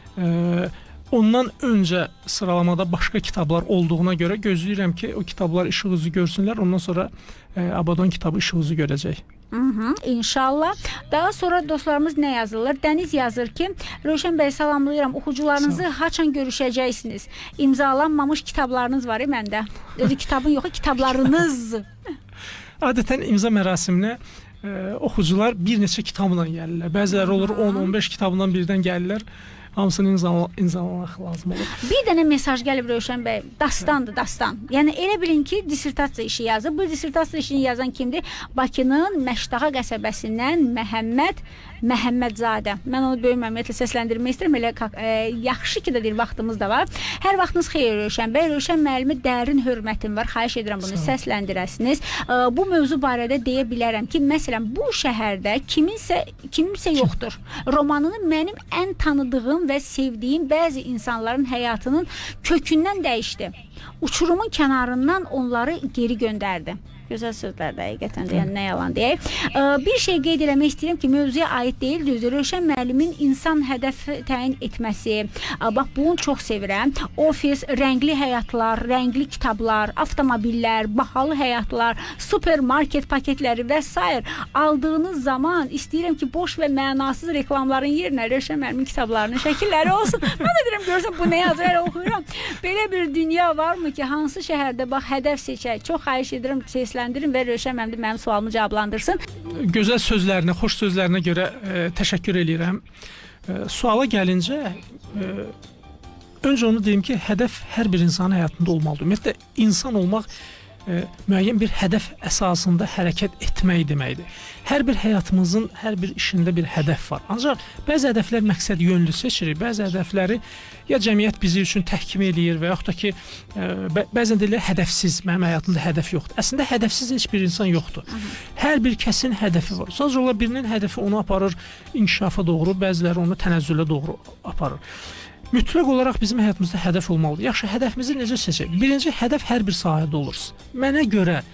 e, ondan öncə sıralamada başqa kitablar olduğuna görə gözləyirəm ki, o kitablar işıq üzü görsünlər. Ondan sonra e, Abadon kitabı işıq üzü görəcək. Hı -hı, İnşallah. Daha sonra dostlarımız nə yazırlar? Dəniz yazır ki, Rövşən bəy salamlayıram. Oxucularınızı haçan görüşəcəksiniz? İmzalanmamış kitablarınız var məndə. Özü kitabın yox, kitablarınız. Adətən imza mərasiminə e, oxucular bir neçə kitabla gəlirlər. Bəziləri olur on on beş kitabından birdən gəlirlər. Hamısını imzalamaq lazım olur. Bir dənə mesaj gəlib Rövşən bəy. Dastandır, dastan. Yəni elə bilin ki, dissertasiya işi yazıb. Bu dissertasiya işini yazan kimdir? Bakının Məşdağa qəsəbəsindən Məhəmməd Məhəmmədzadə. Mən onu böyük məmnuniyyətlə səsləndirmək istəyirəm. Elə e, yaxşı ki də deyir, vaxtımız da var. Hər vaxtınız xeyir Rövşən bəy. Rövşən müəllimə dərin hörmətim var. Xahiş edirəm bunu səsləndirəsiniz. E, bu mövzu barədə deyə bilərəm ki, məsələn, bu şəhərdə kiminsə kimsə yoxdur. Romanını mənim ən tanıdığım və sevdiyim bəzi insanların həyatının kökündən dəyişdi. Uçurumun kənarından onları geri göndərdi. Gözəl sözlər də həqiqətən də, yəni nə yalan deyək. Bir şey qeyd eləmək istəyirəm ki, mövzuya aid deyil, düzdür. Rövşən müəllimin insan hədəf təyin etməsi. Bax, bunu çox sevirəm. Ofis, rəngli həyatlar, rəngli kitablar, avtomobillər, bahalı həyatlar, supermarket paketləri və s. aldığınız zaman istəyirəm ki, boş və mənasız reklamların yerinə Rövşən müəllimin kitablarının şəkilləri olsun. Mən də deyirəm, görürsən, bu nə yazır, elə oxuyuram. Belə bir dünya varmı ki, hansı şəhərdə bax, hədəf seçək? Çox xahiş edirəm, sesləndirin və Rövşən müəllim də mənim sualımı cavablandırsın. Gözəl sözlərinə, xoş sözlərinə görə e, təşəkkür edirəm. E, suala gəlincə, e, öncə onu deyim ki, hədəf hər bir insanın həyatında olmalıdır. Ümumiyyətlə, insan olmaq e, müəyyən bir hədəf əsasında hərəkət etmək deməkdir. Hər bir həyatımızın, hər bir işində bir hədəf var. Ancaq bəzi hədəflər məqsəd yönlü seçirik, bəzi hədəfləri ya cəmiyyət bizi üçün təhkim eləyir və yaxud da ki, ə, bəzən deyilir hədəfsiz, mənim həyatımda hədəf yoxdur. Əslində hədəfsiz heç bir insan yoxdur. Hər bir kəsin hədəfi var. Sadəcə olaraq birinin hədəfi onu aparır inkişafa doğru, bəziləri onu tənəzzülə doğru aparır. Mütləq olaraq bizim həyatımızda hədəf olmalıdır. Yaxşı, hədəfimizi necə seçək? Birinci, hədəf hər bir sahədə olur. Mənə görə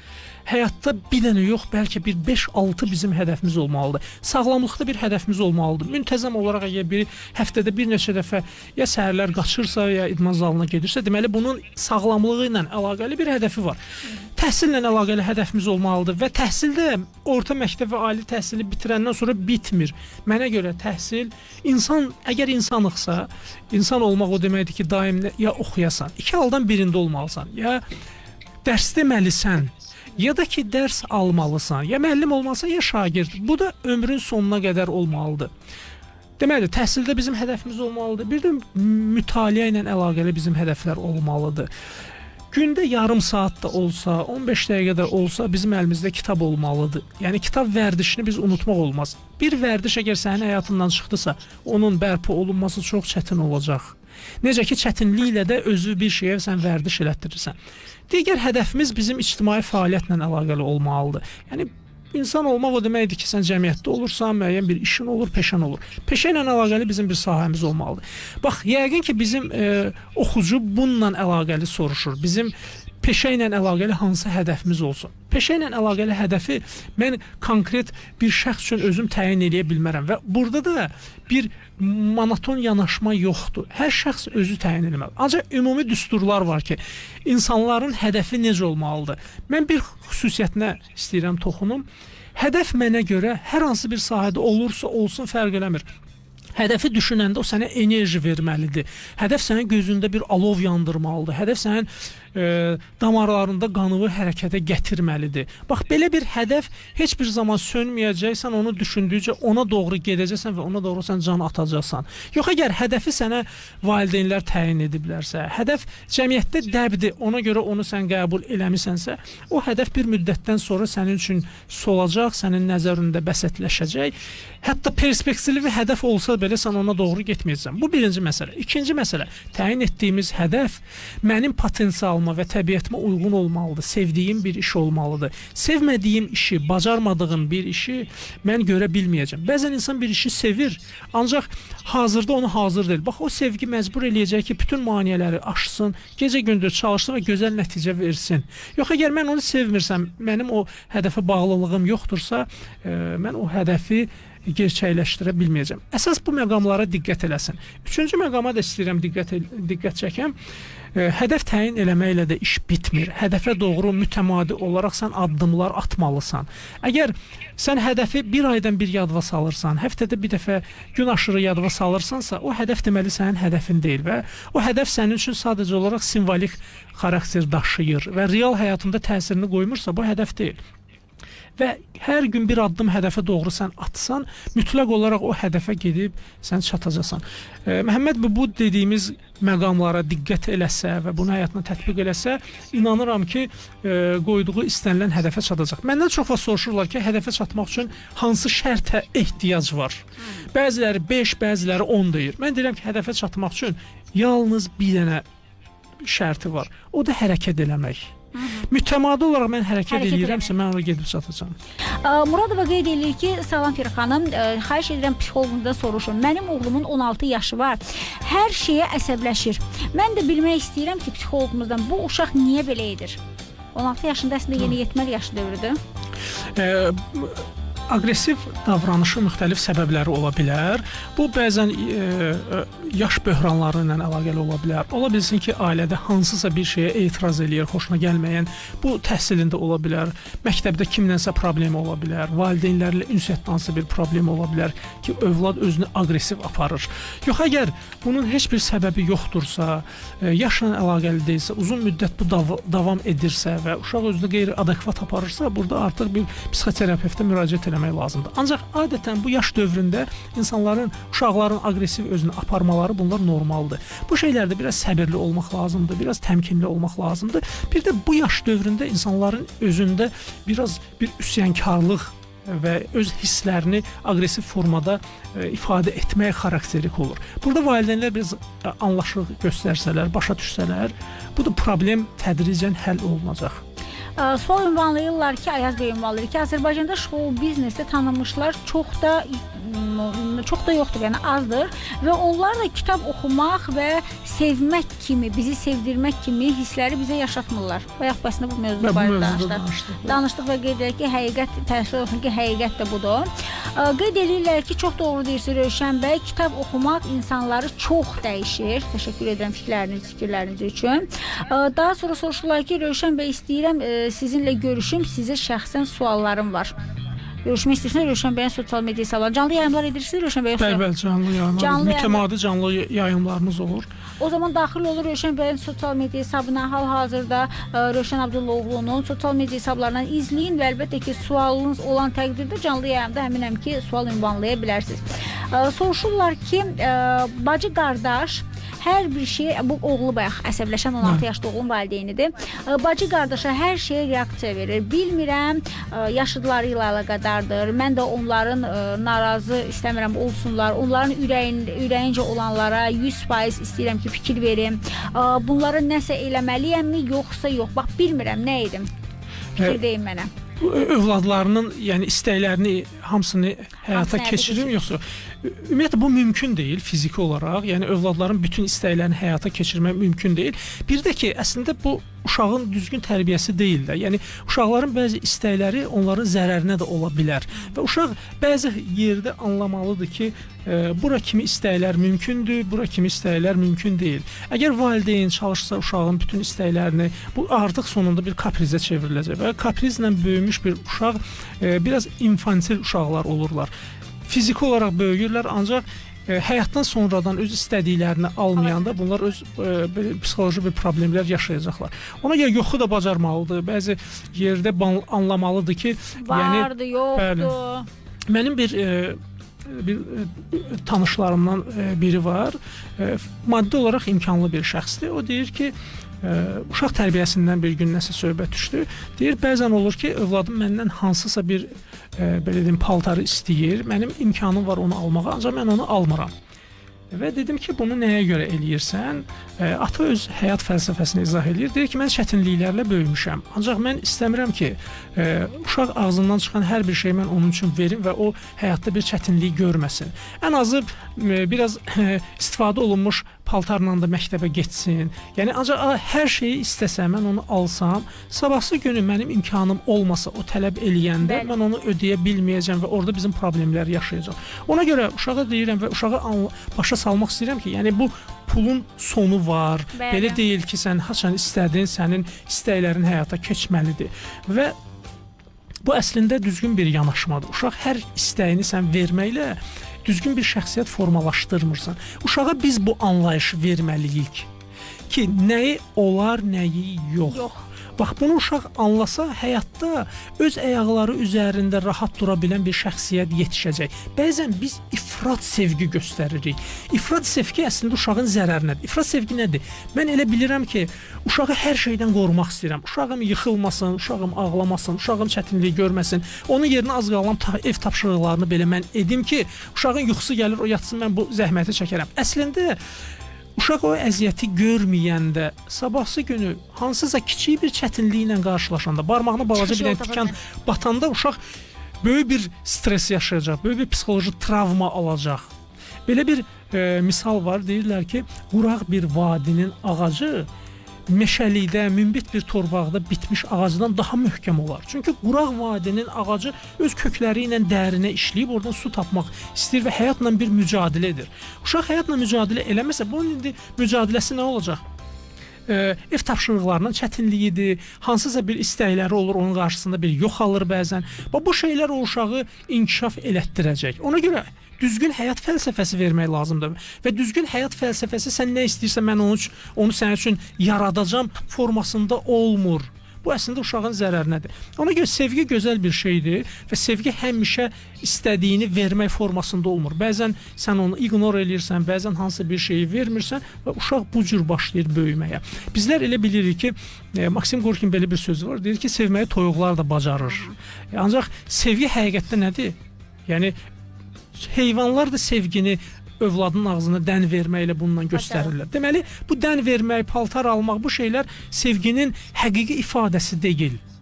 həyatda bir dənə yox, bəlkə bir beş altı bizim hədəfimiz olmalıdır. Sağlamlıqda bir hədəfimiz olmalıdır. Müntəzəm olaraq əgər biri həftədə bir neçə dəfə ya səhərlər qaçırsa, ya idman zalına gedirsə, deməli bunun sağlamlığı ilə əlaqəli bir hədəfi var. Təhsillə əlaqəli hədəfimiz olmalıdır və təhsildə orta məktəb və ali təhsili bitirəndən sonra bitmir. Mənə görə təhsil, insan, əgər insanıqsa, insan olmaq o deməkdir ki, daim ya oxuyasan, iki haldan birində olmalısan, ya dərs deməlisən, ya da ki, dərs almalısan, ya müəllim olmalısan, ya şagird. Bu da ömrün sonuna qədər olmalıdır. Deməli, təhsildə bizim hədəfimiz olmalıdır. Bir də mütaliə ilə əlaqəli bizim hədəflər olmalıdır. Gündə yarım saat da olsa, on beş dəqiqə də olsa bizim əlimizdə kitab olmalıdır. Yəni kitab vərdişini biz unutmaq olmaz. Bir vərdiş əgər sənin həyatından çıxdısa, onun bərpa olunması çox çətin olacaq. Necə ki, çətinliklə də özü bir şeyə sən vərdiş elətdirirsən. Digər hədəfimiz bizim ictimai fəaliyyətlə əlaqəli olmalıdır. Yəni insan olmaq o deməkdir ki, sən cəmiyyətdə olursan, müəyyən bir işin olur, peşən olur. Peşə ilə əlaqəli bizim bir sahəmiz olmalıdır. Bax, yəqin ki, bizim e, oxucu bununla əlaqəli soruşur. Bizim peşə ilə əlaqəli hansı hədəfimiz olsun? Peşə ilə əlaqəli hədəfi mən konkret bir şəxs üçün özüm təyin edə bilmərəm və burada da bir monoton yanaşma yoxdur. Hər şəxs özü təyin etməli. Ancaq ümumi düsturlar var ki, insanların hədəfi necə olmalıdır? Mən bir xüsusiyyətinə istəyirəm toxunum. Hədəf mənə görə hər hansı bir sahədə olursa olsun fərq eləmir. Hədəfi düşünəndə o sənə enerji verməlidir. Hədəf sənin gözündə bir alov yandırmalıdır. Hədəf sənin e, damarlarında qanığı hərəkətə gətirməlidir. Bax, belə bir hədəf heç bir zaman sönməyəcəksən, onu düşündükcə ona doğru gedəcəksən və ona doğru sən can atacaqsan. Yox, əgər hədəfi sənə valideynlər təyin ediblərsə, hədəf cəmiyyətdə dəbdir, ona görə onu sən qəbul eləmisənsə, o hədəf bir müddətdən sonra sənin üçün solacaq, sənin nəzərində bəsətləşəcək. Hətta perspektivli hədəf olsa belə sən ona doğru getməyəcəksən. Bu birinci məsələ. İkinci məsələ, təyin etdiyimiz hədəf mənim potensialıma və təbiətimə uyğun olmalıdır. Sevdiyim bir iş olmalıdır. Sevmədiyim işi, bacarmadığım bir işi mən görə bilməyəcəm. Bəzən insan bir işi sevir, ancaq hazırda onu hazır deyil. Bax, o sevgi məcbur eləyəcək ki, bütün maneələri aşsın, gecə-gündüz çalışsın və gözəl nəticə versin. Yox, əgər mən onu sevmirsəm, mənim o hədəfə bağlılığım yoxdursa, e, mən o hədəfi gerçəkləşdirə bilməyəcəm. Əsas bu məqamlara diqqət eləsin. Üçüncü məqama da istəyirəm diqqət, diqqət çəkəm. E, hədəf təyin eləməklə də iş bitmir. Hədəfə doğru mütəmadi olaraq sən addımlar atmalısan. Əgər sən hədəfi bir aydan bir yadva salırsan, həftədə bir dəfə gün aşırı yadva salırsansa, o hədəf deməli sənin hədəfin deyil və o hədəf sənin üçün sadəcə olaraq simvolik xarakter daşıyır və real həyatında təsirini qoymursa, bu hədəf deyil. Və hər gün bir addım hədəfə doğru sən atsan, mütləq olaraq o hədəfə gedib sən çatacaqsan. E, Məhəmməd bu, bu dediyimiz məqamlara diqqət eləsə və bunu həyatına tətbiq eləsə, inanıram ki, e, qoyduğu istənilən hədəfə çatacaq. Məndən çox vaxt soruşurlar ki, hədəfə çatmaq üçün hansı şərtə ehtiyac var? Bəziləri beş, bəziləri on deyir. Mən deyirəm ki, hədəfə çatmaq üçün yalnız bir dənə şərti var. O da hərəkət eləmək. Mütəmadi olaraq mən hərəkət, hərəkət edirəmsə, mən ona gedib çatacağam. Muradova qeyd edir ki, salam Firə xanım, xahiş edirəm psixoloqda soruşun. Mənim oğlumun on altı yaşı var. Hər şeyə əsəbləşir. Mən də bilmək istəyirəm ki, psixoloqumuzdan bu uşaq niyə belə edir? on altı yaşında əslində yeni yetməli yaşı dövrüdür. E, Aqressiv davranışın müxtəlif səbəbləri ola bilər. Bu bəzən e, yaş böhranları ilə əlaqəli ola bilər. Ola bilsin ki, ailədə hansısa bir şeyə etiraz eləyir, xoşuna gəlməyən. Bu təhsilində ola bilər. Məktəbdə kimlənsə problemi ola bilər. Valideynlərlə ünsiyyətdə hansısa bir problem ola bilər ki, övlad özünü aqressiv aparır. Yox, əgər bunun heç bir səbəbi yoxdursa, e, yaşla əlaqəli deyilsə, uzun müddət bu dav davam edirsə və uşaq özünü qeyri-adekvat aparırsa, burada artıq bir psixoterapevtə müraciət edir. Lazımdır. Ancaq adətən bu yaş dövründə insanların, uşaqların aqressiv özünü aparmaları bunlar normaldır. Bu şeylərdə biraz səbirli olmaq lazımdır, biraz təmkinli olmaq lazımdır. Bir də bu yaş dövründə insanların özündə biraz bir üsyankarlıq və öz hisslərini aqressiv formada e, ifadə etmək xarakterik olur. Burada valideynlər biraz anlaşıq göstərsələr, başa düşsələr, bu da problem tədricən həll olunacaq. Sual ünvanlayırlar ki, Ayaz Bey ünvanlayır ki, Azərbaycanda şou biznesdə tanınmışlar çox da çox da yoxdur, yəni azdır və onlar da kitab oxumaq və sevmək kimi, bizi sevdirmək kimi hissləri bizə yaşatmırlar. Bayaq başında bu mövzu barədə danışdıq. Danışdıq və qeyd edək ki, həqiqət, təəssüf olsun ki, həqiqət də budur. Qeyd edirlər ki, çox doğru deyirsən Rövşən bəy, kitab oxumaq insanları çox dəyişir. Təşəkkür edirəm fikirləriniz, fikirləriniz üçün. Daha sonra soruşdular ki, Rövşən bəy, istəyirəm sizinlə görüşüm, sizə şəxsən suallarım var. Görüşmək istəyirsiniz Rövşən bəyin sosial media hesabları. Canlı yayımlar edirsiniz Rövşən bəy? Bəli, bəli, canlı yayımlar. Mütəmadi canlı yayımlarımız olur. O zaman daxil olur Rövşən bəyin sosial media hesabına. Hal-hazırda Rövşən Abdullaoğlu'nun sosial media hesablarından izləyin və əlbəttə ki, sualınız olan təqdirdə canlı yayımda əminəm ki, sual ünvanlaya bilərsiniz. Soruşurlar ki, bacı qardaş hər bir şey, bu oğlu bayaq əsəbləşən on altı yaşlı oğlun valideynidir. Bacı qardaşa hər şeyə reaksiya verir. Bilmirəm, yaşıdları ilə əlaqədardır. Mən də onların narazı istəmirəm olsunlar. Onların ürəyin, ürəyincə olanlara yüz faiz istəyirəm ki, fikir verim. Bunları nəsə eləməliyəmmi, yoxsa yox? Bax, bilmirəm, nə edim? Fikir deyin mənə. Övladlarının, yəni istəklərini hamısını həyata keçirir, yoxsa ümumiyyətlə bu mümkün deyil fiziki olaraq. Yəni övladların bütün istəklərini həyata keçirmək mümkün deyil. Bir də ki, əslində bu uşağın düzgün tərbiyəsi deyil də. Yəni uşaqların bəzi istəkləri onların zərərinə də ola bilər və uşaq bəzi yerdə anlamalıdır ki, e, bura kimi istəklər mümkündür, bura kimi istəklər mümkün deyil. Əgər valideyn çalışsa uşağın bütün istəklərini, bu artıq sonunda bir kaprizə çevriləcək və kaprizlə böyümüş bir uşaq e, biraz infantil uşaqlar olurlar. Fiziki olaraq böyüyürlər, ancaq e, həyatdan sonradan öz istədiklərini almayanda bunlar öz e, psixoloji bir problemlər yaşayacaqlar. Ona görə yoxu da bacarmalıdır. Bəzi yerdə anlamalıdır ki, vardı, yəni, yoxdur. Bəli, mənim bir e, bir e, tanışlarımdan e, biri var. E, maddi olaraq imkanlı bir şəxsdir. O deyir ki, Ə, uşaq tərbiyəsindən bir gün nəsə söhbət düşdü. Deyir, bəzən olur ki, övladım məndən hansısa bir ə, belə deyim, paltarı istəyir. Mənim imkanım var onu almağa, ancaq mən onu almıram. Və dedim ki, bunu nəyə görə eləyirsən? Ə, ata öz həyat fəlsəfəsini izah edir. Deyir ki, mən çətinliklərlə böyümüşəm. Ancaq mən istəmirəm ki, ə, uşaq ağzından çıxan hər bir şey mən onun üçün verim və o həyatda bir çətinlik görməsin. Ən azı ə, biraz ə, istifadə olunmuş paltarla da məktəbə getsin. Yəni ancaq hər şeyi istəsə, mən onu alsam, sabahsı günü mənim imkanım olmasa, o tələb eləyəndə Bəli. Mən onu ödəyə bilməyəcəm və orada bizim problemlər yaşayacaq. Ona görə uşağa deyirəm və uşağı başa salmaq istəyirəm ki, yəni bu pulun sonu var. Bəli. Belə deyil ki, sən haçan istədin, sənin istəklərin həyata keçməlidir. Və bu əslində düzgün bir yanaşmadır. Uşaq hər istəyini sən verməklə düzgün bir şəxsiyyət formalaşdırmırsan. Uşağa biz bu anlayışı verməliyik ki, nəyi olar, nəyi yox. yox. Bax, bunu uşaq anlasa, həyatda öz ayaqları üzərində rahat dura bilən bir şəxsiyyət yetişəcək. Bəzən biz ifrat sevgi göstəririk. İfrat sevgi əslində uşağın zərərinədir. İfrat sevgi nədir? Mən elə bilirəm ki, uşağı hər şeydən qorumaq istəyirəm. Uşağım yıxılmasın, uşağım ağlamasın, uşağım çətinlik görməsin. Onun yerinə az qalan ev tapşırıqlarını belə mən edim ki, uşağın yuxusu gəlir, o yatsın, mən bu zəhməti çəkərəm. Əslində uşaq o əziyyəti görməyəndə, sabahsı günü hansısa kiçik bir çətinliklə qarşılaşanda, barmağına balaca bir tikan batanda uşaq böyük bir stres yaşayacaq, böyük bir psixoloji travma alacaq. Belə bir e, misal var, deyirlər ki, quraq bir vadinin ağacı meşəlikdə, münbit bir torpaqda bitmiş ağacdan daha möhkəm olar. Çünki quraq vadinin ağacı öz kökləri ilə dərinə işləyib, oradan su tapmaq istəyir və həyatla bir mücadilə edir. Uşaq həyatla mücadilə eləməsə, bunun indi mücadiləsi nə olacaq? Ee, ev tapşırıqlarının çətinliyidir, hansısa bir istəkləri olur, onun qarşısında bir yox alır bəzən. Bu şeylər o uşağı inkişaf elətdirəcək. Ona görə düzgün həyat fəlsəfəsi vermək lazımdır. Və düzgün həyat fəlsəfəsi sən nə istəyirsən, mən onu, onu sənin üçün yaradacam formasında olmur. Bu əslində uşağın zərərinədir. Ona görə sevgi gözəl bir şeydir və sevgi həmişə istədiyini vermək formasında olmur. Bəzən sən onu ignor eləyirsən, bəzən hansısa bir şeyi vermirsən və uşaq bu cür başlayır böyüməyə. Bizlər elə bilirik ki, e, Maksim Gorkin belə bir sözü var, deyir ki, sevməyi toyuqlar da bacarır. E, ancaq sevgi həqiqətdə nədir? Yəni heyvanlar da sevgini övladının ağzına dən verməklə bundan göstərirlər. Deməli, bu dən vermək, paltar almaq, bu şeylər sevginin həqiqi ifadəsi deyil.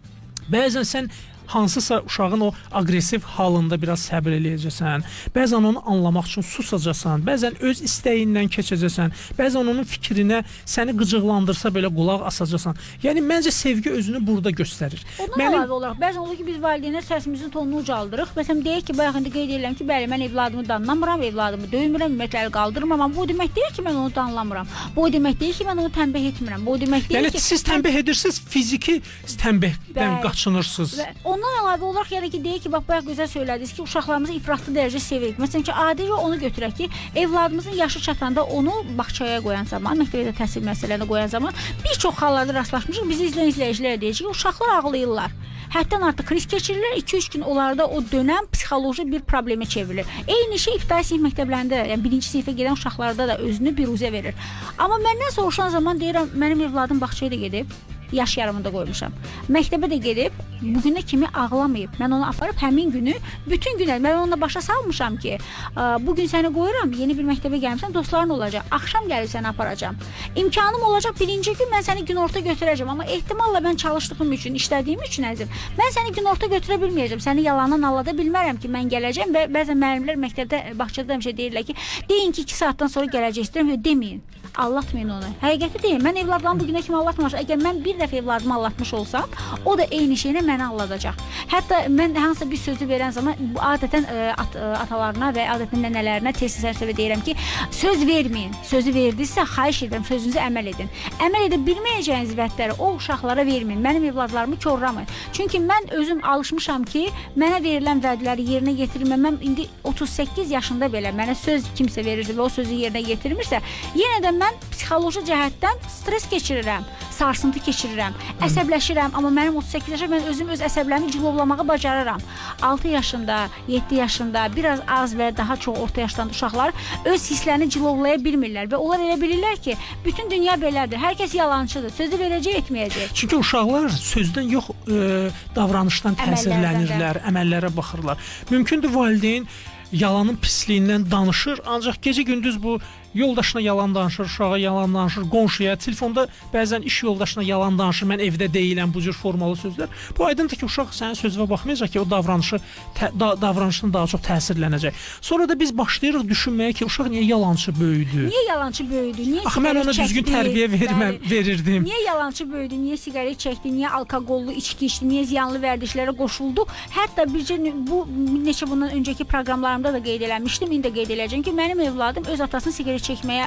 Bəzən sən hansısa uşağın o aqressiv halında biraz səbr eləyəcəksən, bəzən onu anlamaq üçün susacaqsan, bəzən öz istəyindən keçəcəksən, bəzən onun fikrinə səni qıcıqlandırsa belə qulaq asacaqsan. Yəni məncə sevgi özünü burada göstərir. Ondan Mənim... əlavə olaraq bəzən olur ki, biz valideynlər səsimizin tonunu ucaldırıq. Məsələn, deyək ki, bayaq indi qeyd edirəm ki, bəli, mən evladımı danlamıram, evladımı döymürəm, ümumiyyətlə qaldırmıram, amma bu demək deyil ki, mən onu danlamıram. Bu demək deyil ki, mən onu tənbih etmirəm. Bu demək deyil yəni, ki, siz tənbih edirsiniz, fiziki tənbihdən qaçınırsınız. Və ondan əlavə olaraq yəni ki, deyək ki, bax bayaq gözəl söylədiniz ki, uşaqlarımızı ifratlı dərəcə sevirik. Məsələn ki, adicə onu götürək ki, evladımızın yaşı çatanda onu bağçaya qoyan zaman, məktəbdə təhsil məsələlərinə qoyan zaman bir çox hallarda rastlaşmışıq. Bizi izləyən izləyicilər deyəcək ki, uşaqlar ağlayırlar. Həddən artıq kriz keçirirlər, iki üç gün onlarda o dönəm psixoloji bir problemə çevrilir. Eyni şey ibtidai sinif məktəblərində, yəni birinci sinifə gedən uşaqlarda da özünü biruzə verir. Amma məndən soruşan zaman deyirəm, mənim evladım bağçaya da gedib, yaş yarımında qoymuşam. Məktəbə də gedib, bugünə kimi ağlamayıb. Mən onu aparıb həmin günü, bütün günə, mən onunla başa salmışam ki, bugün səni qoyuram, yeni bir məktəbə gəlmişsən, dostların olacaq, axşam gəlib səni aparacam. İmkanım olacaq, birinci gün mən səni günorta götürəcəm, amma ehtimalla mən çalışdığım üçün, işlədiyim üçün əzim, mən səni günorta götürə bilməyəcəm, səni yalandan allada bilmərəm ki, mən gələcəm və bəzən müəllimlər məktəbdə, bağçada həmişə deyirlər ki, deyin ki, iki saatdan sonra gələcək istəyirəm, deməyin. Allatmayın onu. Həqiqəti deyil. Mən evladlarımı bugünə kimi allatmamışam. Əgər mən bir dəfə evladımı allatmış olsam, o da eyni şeylə məni alladacaq. Hətta mən hansısa bir sözü verən zaman bu adətən at, atalarına və adətən nənələrinə tez-tez səbəb deyirəm ki, söz verməyin. Sözü verdinizsə, xahiş edirəm, sözünüzə əməl edin. Əməl edə bilməyəcəyiniz vədləri o uşaqlara verməyin. Mənim evladlarımı korlamayın. Çünki mən özüm alışmışam ki, mənə verilən vədləri yerinə yetirməməm. İndi otuz səkkiz yaşında belə mənə söz kimsə verirsə və o sözü yerinə yetirmirsə, yenə də mən psixoloji cəhətdən stres keçirirəm, sarsıntı keçirirəm, əsəbləşirəm, amma mənim otuz səkkiz yaşım, mən özüm öz əsəblərimi cilovlamağı bacarıram. altı yaşında, yeddi yaşında, biraz az və daha çox orta yaşdan uşaqlar öz hisslərini cilovlaya bilmirlər və onlar elə bilirlər ki, bütün dünya belədir, hər kəs yalancıdır, sözü verəcək, etməyəcək. Çünki uşaqlar sözdən yox, e, davranışdan təsirlənirlər, əməllərə baxırlar. Mümkündür valideyn yalanın pisliyindən danışır, ancaq gecə-gündüz bu yoldaşına yalan danışır, uşağa yalan danışır, qonşuya, telefonda bəzən iş yoldaşına yalan danışır, mən evdə deyiləm, bu cür formalı sözlər. Bu aydındır ki, uşaq sənin sözünə baxmayacaq ki, o davranışı tə, da, davranışdan daha çox təsirlənəcək. Sonra da biz başlayırıq düşünməyə ki, uşaq niyə yalançı böyüdü? Niyə yalançı böyüdü? Niyə Axı mən ona düzgün tərbiyə verməm, verirdim. Niyə yalançı böyüdü? Niyə siqaret çəkdi? Niyə alkoqollu içki içdi? Niyə ziyanlı vərdişlərə qoşuldu? Hətta bircə bu neçə bundan öncəki proqramlarımda da qeyd eləmişdim, indi də qeyd eləyəcəm ki, mənim evladım öz atasını siqaret çəkməyə,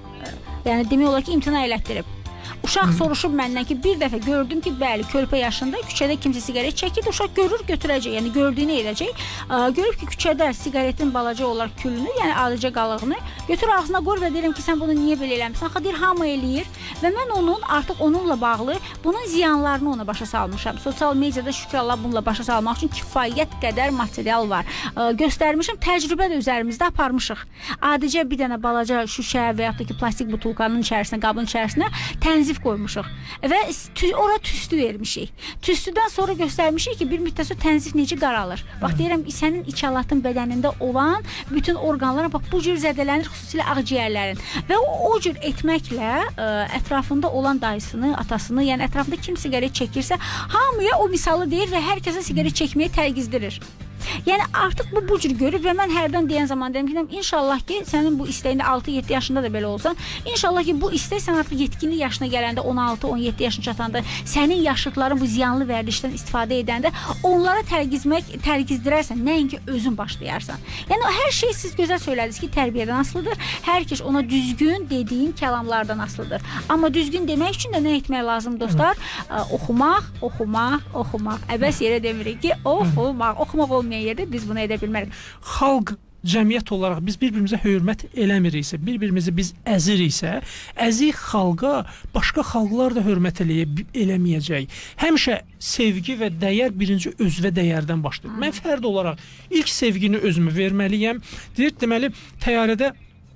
yəni demək olar ki, imtina elətdirib. Uşaq soruşub məndən ki, bir dəfə gördüm ki, bəli, körpə yaşında küçədə kimsə siqaret çəkir, uşaq görür, götürəcək, yəni gördüyünü edəcək. Görüb ki, küçədə siqaretin balaca olaraq külünü, yəni adicə qalığını götür ağzına qoy və deyirəm ki, sən bunu niyə belə eləmirsən? Axı deyir, hamı eləyir və mən onun artıq onunla bağlı bunun ziyanlarını ona başa salmışam. Sosial mediada şükür Allah bununla başa salmaq üçün kifayət qədər material var. Göstərmişəm, təcrübə də üzərimizdə aparmışıq. Adicə bir dənə balaca şüşə və yaxud da ki, plastik butulkanın içərisinə, qabın içərisinə tənzif qoymuşuq və tü ora tüstü vermişik. Tüstüdən sonra göstərmişik ki, bir müddət sonra tənzif necə qaralır. Bax deyirəm, sənin içalatın bədənində olan bütün orqanların bax bu cür zədələnir, xüsusilə ağciyərlərin. Və o, o cür etməklə ə, ətrafında olan dayısını, atasını, yəni ətrafında kim siqaret çəkirsə, hamıya o misalı deyir və hər kəsə siqaret çəkməyə tərgizdirir. Yəni artıq bu bu cür görüb və mən hərdən deyən zaman deyirəm ki, inşallah ki, sənin bu istəyində altı yeddi yaşında da belə olsan, inşallah ki, bu istək sən artıq yetkinlik yaşına gələndə, on altı on yeddi yaşına çatanda, sənin yaşıdların bu ziyanlı vərdişdən istifadə edəndə onlara tərgizmək, tərgizdirərsən, nəinki özün başlayarsan. Yəni hər şey siz gözəl söylədiniz ki, tərbiyədən asılıdır. Hər kəs ona düzgün dediyin kəlamlardan asılıdır. Amma düzgün demək üçün də nə etmək lazım dostlar? Ə, oxumaq, oxumaq, oxumaq. Əbəs yerə demirik ki, oxumaq, oxumaq olmayan yerdə biz bunu edə bilmərik. Xalq, cəmiyyət olaraq biz bir-birimizə hörmət eləmiriksə, bir-birimizi biz əziriksə, əzik xalqa başqa xalqlar da hörmət eləyə, eləməyəcək. Həmişə sevgi və dəyər birinci özvə dəyərdən başlayır. Hmm. Mən fərd olaraq ilk sevgini özümə verməliyəm. Deyir, deməli, təyyarədə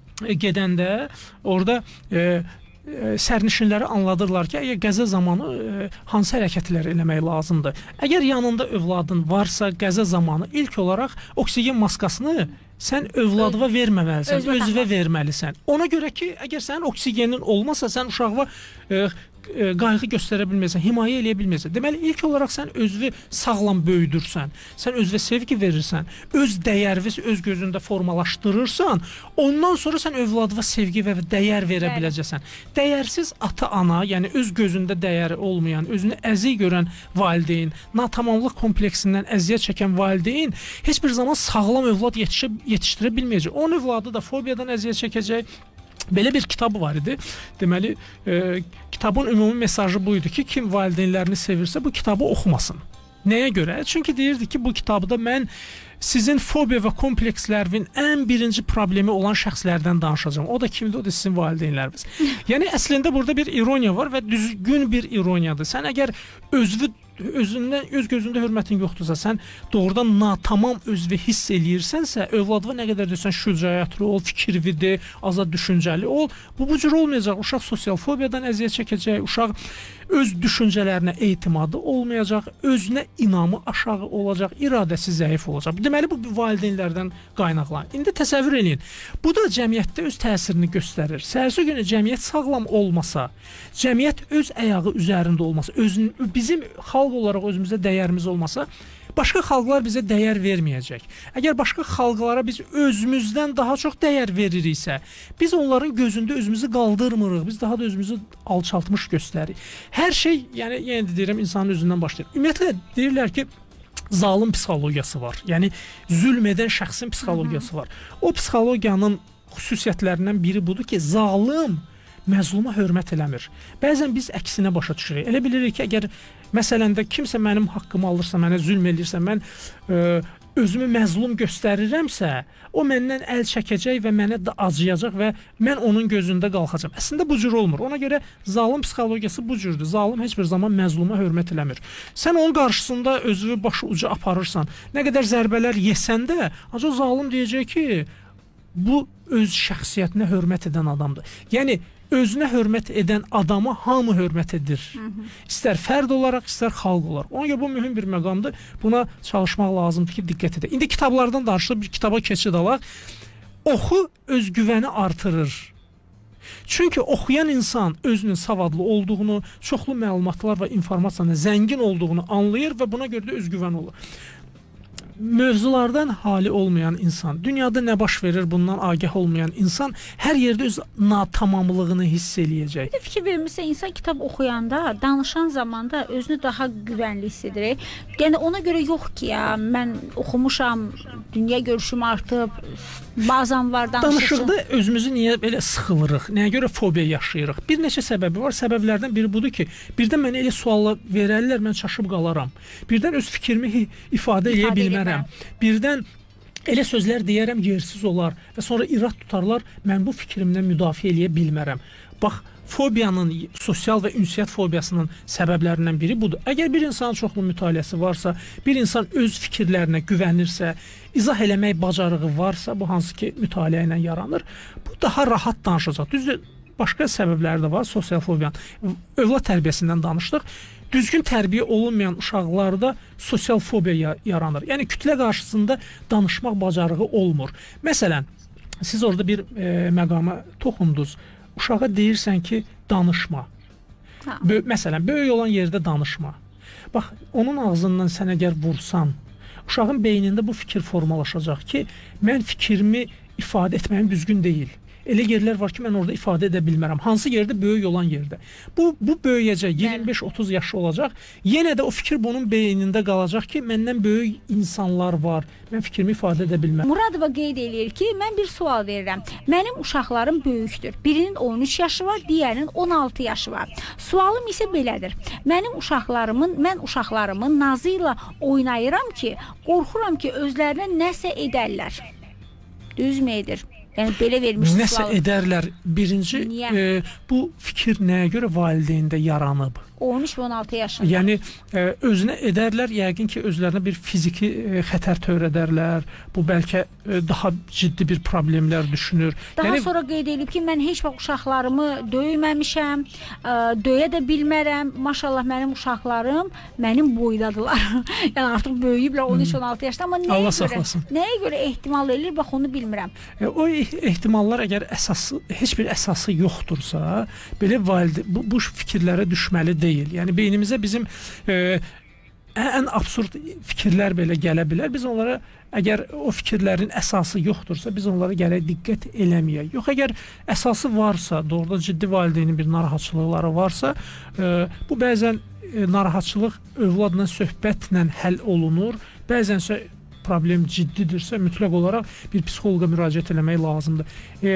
gedəndə orada e, sərnişinləri anladırlar ki, əgər qəza zamanı e, hansı hərəkətlər eləmək lazımdır. Əgər yanında övladın varsa, qəza zamanı ilk olaraq oksigen maskasını sən övladıva verməməlisən, özünə verməlisən. Ona görə ki, əgər sənin oksigenin olmasa, sən uşağa e, e, qayğı göstərə bilməsən, himayə eləyə bilməsən. Deməli, ilk olaraq sən özünü sağlam böyüdürsən, sən özünə sevgi verirsən, öz dəyərini öz gözündə formalaşdırırsan, ondan sonra sən övladına sevgi və dəyər verə Bəli. biləcəksən. Dəyərsiz ata-ana, yəni öz gözündə dəyəri olmayan, özünü əzik görən valideyn, natamamlıq kompleksindən əziyyət çəkən valideyn heç bir zaman sağlam övlad yetişə, yetişdirə bilməyəcək. Onun övladı da fobiyadan əziyyət çəkəcək. Belə bir kitab var idi. Deməli, e, kitabın ümumi mesajı bu idi ki, kim valideynlərini sevirsə bu kitabı oxumasın. Nəyə görə? Çünki deyirdi ki, bu kitabda mən sizin fobiya və komplekslərin ən birinci problemi olan şəxslərdən danışacağam. O da kimdir? O da sizin valideynləriniz. Yəni əslində burada bir ironiya var və düzgün bir ironiyadır. Sən əgər özünü özündən öz gözündə hörmətin yoxdursa, sən doğrudan natamam özünü hiss eləyirsənsə, övladına nə qədər desən şücaətli ol, fikirlidir, azad düşüncəli ol. Bu bu cür olmayacaq. Uşaq sosial fobiyadan əziyyət çəkəcək, uşaq öz düşüncələrinə etimadı olmayacaq, özünə inamı aşağı olacaq, iradəsi zəif olacaq. Deməli, bu valideynlərdən qaynaqlanır. İndi təsəvvür eləyin, bu da cəmiyyətdə öz təsirini göstərir. Səhərsi günü cəmiyyət sağlam olmasa, cəmiyyət öz ayağı üzərində olmasa, özün, bizim xalq olaraq özümüzdə dəyərimiz olmasa, başqa xalqlar bizə dəyər verməyəcək. Əgər başqa xalqlara biz özümüzdən daha çox dəyər veririksə, biz onların gözündə özümüzü qaldırmırıq, biz daha da özümüzü alçaltmış göstəririk. Hər şey, yəni yenə də deyirəm, insanın özündən başlayır. Ümumiyyətlə deyirlər ki, zalim psixologiyası var. Yəni zülm edən şəxsin psixologiyası var. O psixologiyanın xüsusiyyətlərindən biri budur ki, zalim məzluma hörmət eləmir. Bəzən biz əksinə başa düşürük. Elə bilirik ki, əgər məsələndə kimsə mənim haqqımı alırsa, mənə zülm edirsə, mən ə, özümü məzlum göstərirəmsə, o məndən əl çəkəcək və mənə də acıyacaq və mən onun gözündə qalxacam. Əslində bu cür olmur. Ona görə zalim psixologiyası bu cürdür. Zalim heç bir zaman məzluma hörmət eləmir. Sən onun qarşısında özünü başı uca aparırsan, nə qədər zərbələr yesən də, ancaq zalim deyəcək ki, bu öz şəxsiyyətinə hörmət edən adamdır. Yəni özünə hörmət edən adama hamı hörmət edir. Hı -hı. İstər fərd olaraq, istər xalq olaraq. Ona görə bu mühüm bir məqamdır. Buna çalışmaq lazımdır ki, diqqət edək. İndi kitablardan danışılır, bir kitaba keçid alaq. Oxu öz güvəni artırır. Çünki oxuyan insan özünün savadlı olduğunu, çoxlu məlumatlar və informasiyanın zəngin olduğunu anlayır və buna görə də özgüvən olur. Mövzulardan hali olmayan insan, dünyada nə baş verir bundan agah olmayan insan hər yerdə öz natamamlığını hiss eləyəcək. Bir fikir vermirsə, insan kitab oxuyanda, danışan zamanda özünü daha güvənli hiss edir. Yəni ona görə yox ki, ya mən oxumuşam, dünya görüşüm artıb, bazan var danışıcı. Danışıqda özümüzü niyə belə sıxılırıq? Nəyə görə fobiya yaşayırıq? Bir neçə səbəbi var. Səbəblərdən biri budur ki, birdən mənə elə suallar verərlər, mən çaşıb qalaram. Birdən öz fikrimi ifadə eləyə bilmərəm. Birdən elə sözlər deyərəm, yersiz olar və sonra irad tutarlar, mən bu fikrimdən müdafiə eləyə bilmərəm. Bax, fobiyanın, sosial və ünsiyyət fobiyasının səbəblərindən biri budur. Əgər bir insanın çoxlu mütaliəsi varsa, bir insan öz fikirlərinə güvənirsə, izah eləmək bacarığı varsa, bu hansı ki mütaliə ilə yaranır, bu daha rahat danışacaq. Düzdür, başqa səbəbləri də var sosial fobiyanın. Övlad tərbiyəsindən danışdıq. Düzgün tərbiyə olunmayan uşaqlarda sosial fobiya yaranır. Yəni kütlə qarşısında danışmaq bacarığı olmur. Məsələn, siz orada bir e, məqama toxundunuz. Uşağa deyirsən ki, danışma. Bö məsələn, böyük olan yerdə danışma. Bax, onun ağzından sən əgər vursan, uşağın beynində bu fikir formalaşacaq ki, mən fikrimi ifadə etməyim düzgün deyil. Elə yerlər var ki, mən orada ifadə edə bilmərəm. Hansı yerdə? Böyük olan yerdə. Bu, bu böyüyəcək, iyirmi beş otuz yaşı olacaq. Yenə də o fikir bunun beynində qalacaq ki, məndən böyük insanlar var. Mən fikrimi ifadə edə bilmərəm. Muradova qeyd eləyir ki, mən bir sual verirəm. Mənim uşaqlarım böyükdür. Birinin on üç yaşı var, digərinin on altı yaşı var. Sualım isə belədir. Mənim uşaqlarımın, mən uşaqlarımın nazı ilə oynayıram ki, qorxuram ki, özlərinə nəsə edərlər. Düzmü edir? Yəni belə vermiş nəsə sual. edərlər. Birinci, e, bu fikir nəyə görə valideyndə yaranıb? on üç on altı yaşında. Yəni ə, özünə edərlər, yəqin ki, özlərinə bir fiziki ə, xətər törədərlər. Bu bəlkə ə, daha ciddi bir problemlər düşünür. Daha yəni, sonra qeyd edib ki, mən heç vaxt uşaqlarımı döyməmişəm, ə, döyə də bilmərəm. Maşallah mənim uşaqlarım mənim boydadılar. Yəni artıq böyüyüblər on üç on altı yaşda, amma nəyə Allah görə, saxlasın. nəyə görə ehtimal edir, bax onu bilmirəm. ə, o ehtimallar əgər əsası, heç bir əsası yoxdursa, belə valideyn bu, bu fikirlərə düşməli deyil. Yəni beynimizə bizim e, ən absurd fikirlər belə gələ bilər. Biz onlara, əgər o fikirlərin əsası yoxdursa, biz onlara gərək diqqət eləməyək. Yox, əgər əsası varsa, doğrudan ciddi valideynin bir narahatçılıqları varsa, e, bu bəzən e, narahatçılıq övladla söhbətlə həll olunur. Bəzənsə problem ciddidirsə, mütləq olaraq bir psixoloqa müraciət eləmək lazımdır. E,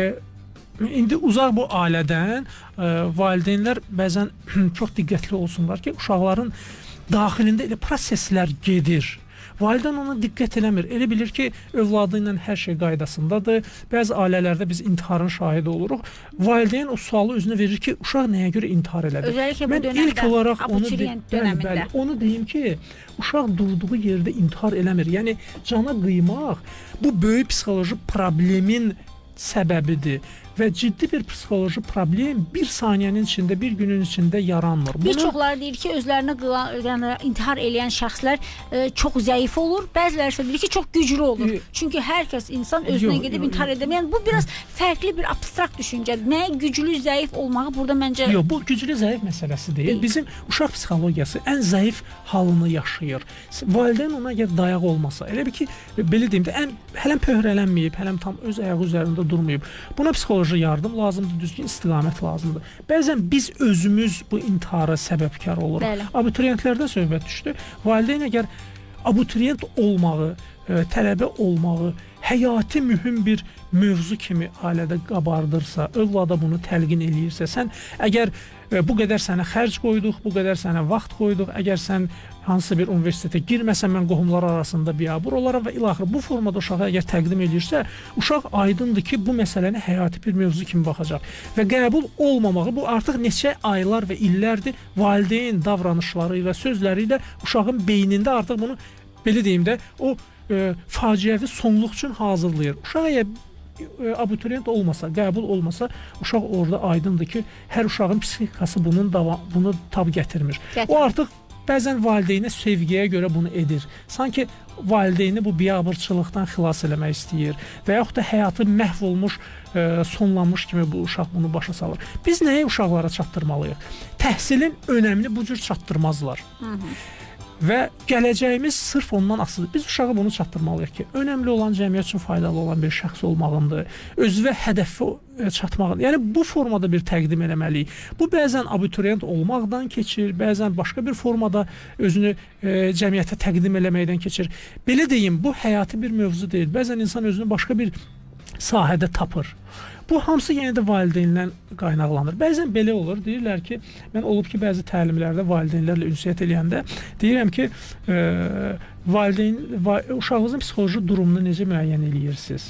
İndi uzaq bu ailədən ə, valideynlər bəzən çox diqqətli olsunlar ki, uşaqların daxilində elə proseslər gedir. Valideyn ona diqqət eləmir. Elə bilir ki, övladı ilə hər şey qaydasındadır. Bəzi ailələrdə biz intiharın şahidi oluruq. Valideyn o sualı özünə verir ki, uşaq nəyə görə intihar elədi? Özellikle bu Mən dönemdə, ilk olaraq onu, de dönemində. bəli, bəli, onu deyim ki, uşaq durduğu yerdə intihar eləmir. Yəni cana qıymaq bu böyük psixoloji problemin səbəbidir və ciddi bir psixoloji problem bir saniyənin içində, bir günün içində yaranmır. Bunu... Bir çoxları deyir ki, özlərinə qılan, yəni intihar eləyən şəxslər e, çox zəif olur, bəziləri isə deyir ki, çox güclü olur. E, Çünki hər kəs insan özünə yo, gedib yo, intihar edəmir. Yəni bu biraz fərqli bir abstrakt düşüncədir. Nəyə güclü, zəif olmağı burada məncə Yox, bu güclü, zəif məsələsi deyil. deyil. Bizim uşaq psixologiyası ən zəif halını yaşayır. Valideyn ona əgər dayaq olmasa, elə bir ki, belə deyim də, ən hələm pöhrələnməyib, hələm tam öz ayağı üzərində durmayıb. Buna psixoloji yardım lazımdır, düzgün istiqamət lazımdır. Bəzən biz özümüz bu intihara səbəbkar oluruq. Bəli. Abituriyentlərdən söhbət düşdü. Valideyn əgər abituriyent olmağı, ə, tələbə olmağı həyati mühüm bir mövzu kimi ailədə qabardırsa, övlada bunu təlqin eləyirsə, sən əgər ə, bu qədər sənə xərc qoyduq, bu qədər sənə vaxt qoyduq, əgər sən hansısa bir universitetə girməsən, mən qohumlar arasında biabır olaram və ilaxır bu formada uşağa əgər təqdim edirsə, uşaq aydındır ki, bu məsələni həyati bir mövzu kimi baxacaq və qəbul olmamağı bu artıq neçə aylar və illərdir valideyn davranışları ilə, sözləri ilə uşağın beynində artıq bunu, belə deyim də, o e, faciəvi sonluq üçün hazırlayır. Uşaq əgər e, abituriyent olmasa, qəbul olmasa, uşaq orada aydındır ki, hər uşağın psixikası bunun davam, bunu tab gətirmir. Gətir. O artıq bəzən valideynə sevgiyə görə bunu edir. Sanki valideyni bu biabırçılıqdan xilas eləmək istəyir və yaxud da həyatı məhv olmuş, e, sonlanmış kimi bu uşaq bunu başa salır. Biz nəyi uşaqlara çatdırmalıyıq? Təhsilin önəmini bu cür çatdırmazlar. Hı -hı. Və gələcəyimiz sırf ondan asılıdır. Biz uşağa bunu çatdırmalıyıq ki, önəmli olan cəmiyyət üçün faydalı olan bir şəxs olmağındır, özünə hədəfi çatmağın. Yəni bu formada bir təqdim eləməliyik. Bu bəzən abituriyent olmaqdan keçir, bəzən başqa bir formada özünü e, cəmiyyətə təqdim eləməkdən keçir. Belə deyim, bu həyati bir mövzu deyil. Bəzən insan özünü başqa bir sahədə tapır. Bu hamısı yenə də valideynlə qaynaqlanır. Bəzən belə olur, deyirlər ki, mən olub ki, bəzi təlimlərdə valideynlərlə ünsiyyət eləyəndə deyirəm ki, e, valideyn va uşağınızın psixoloji durumunu necə müəyyən eləyirsiniz?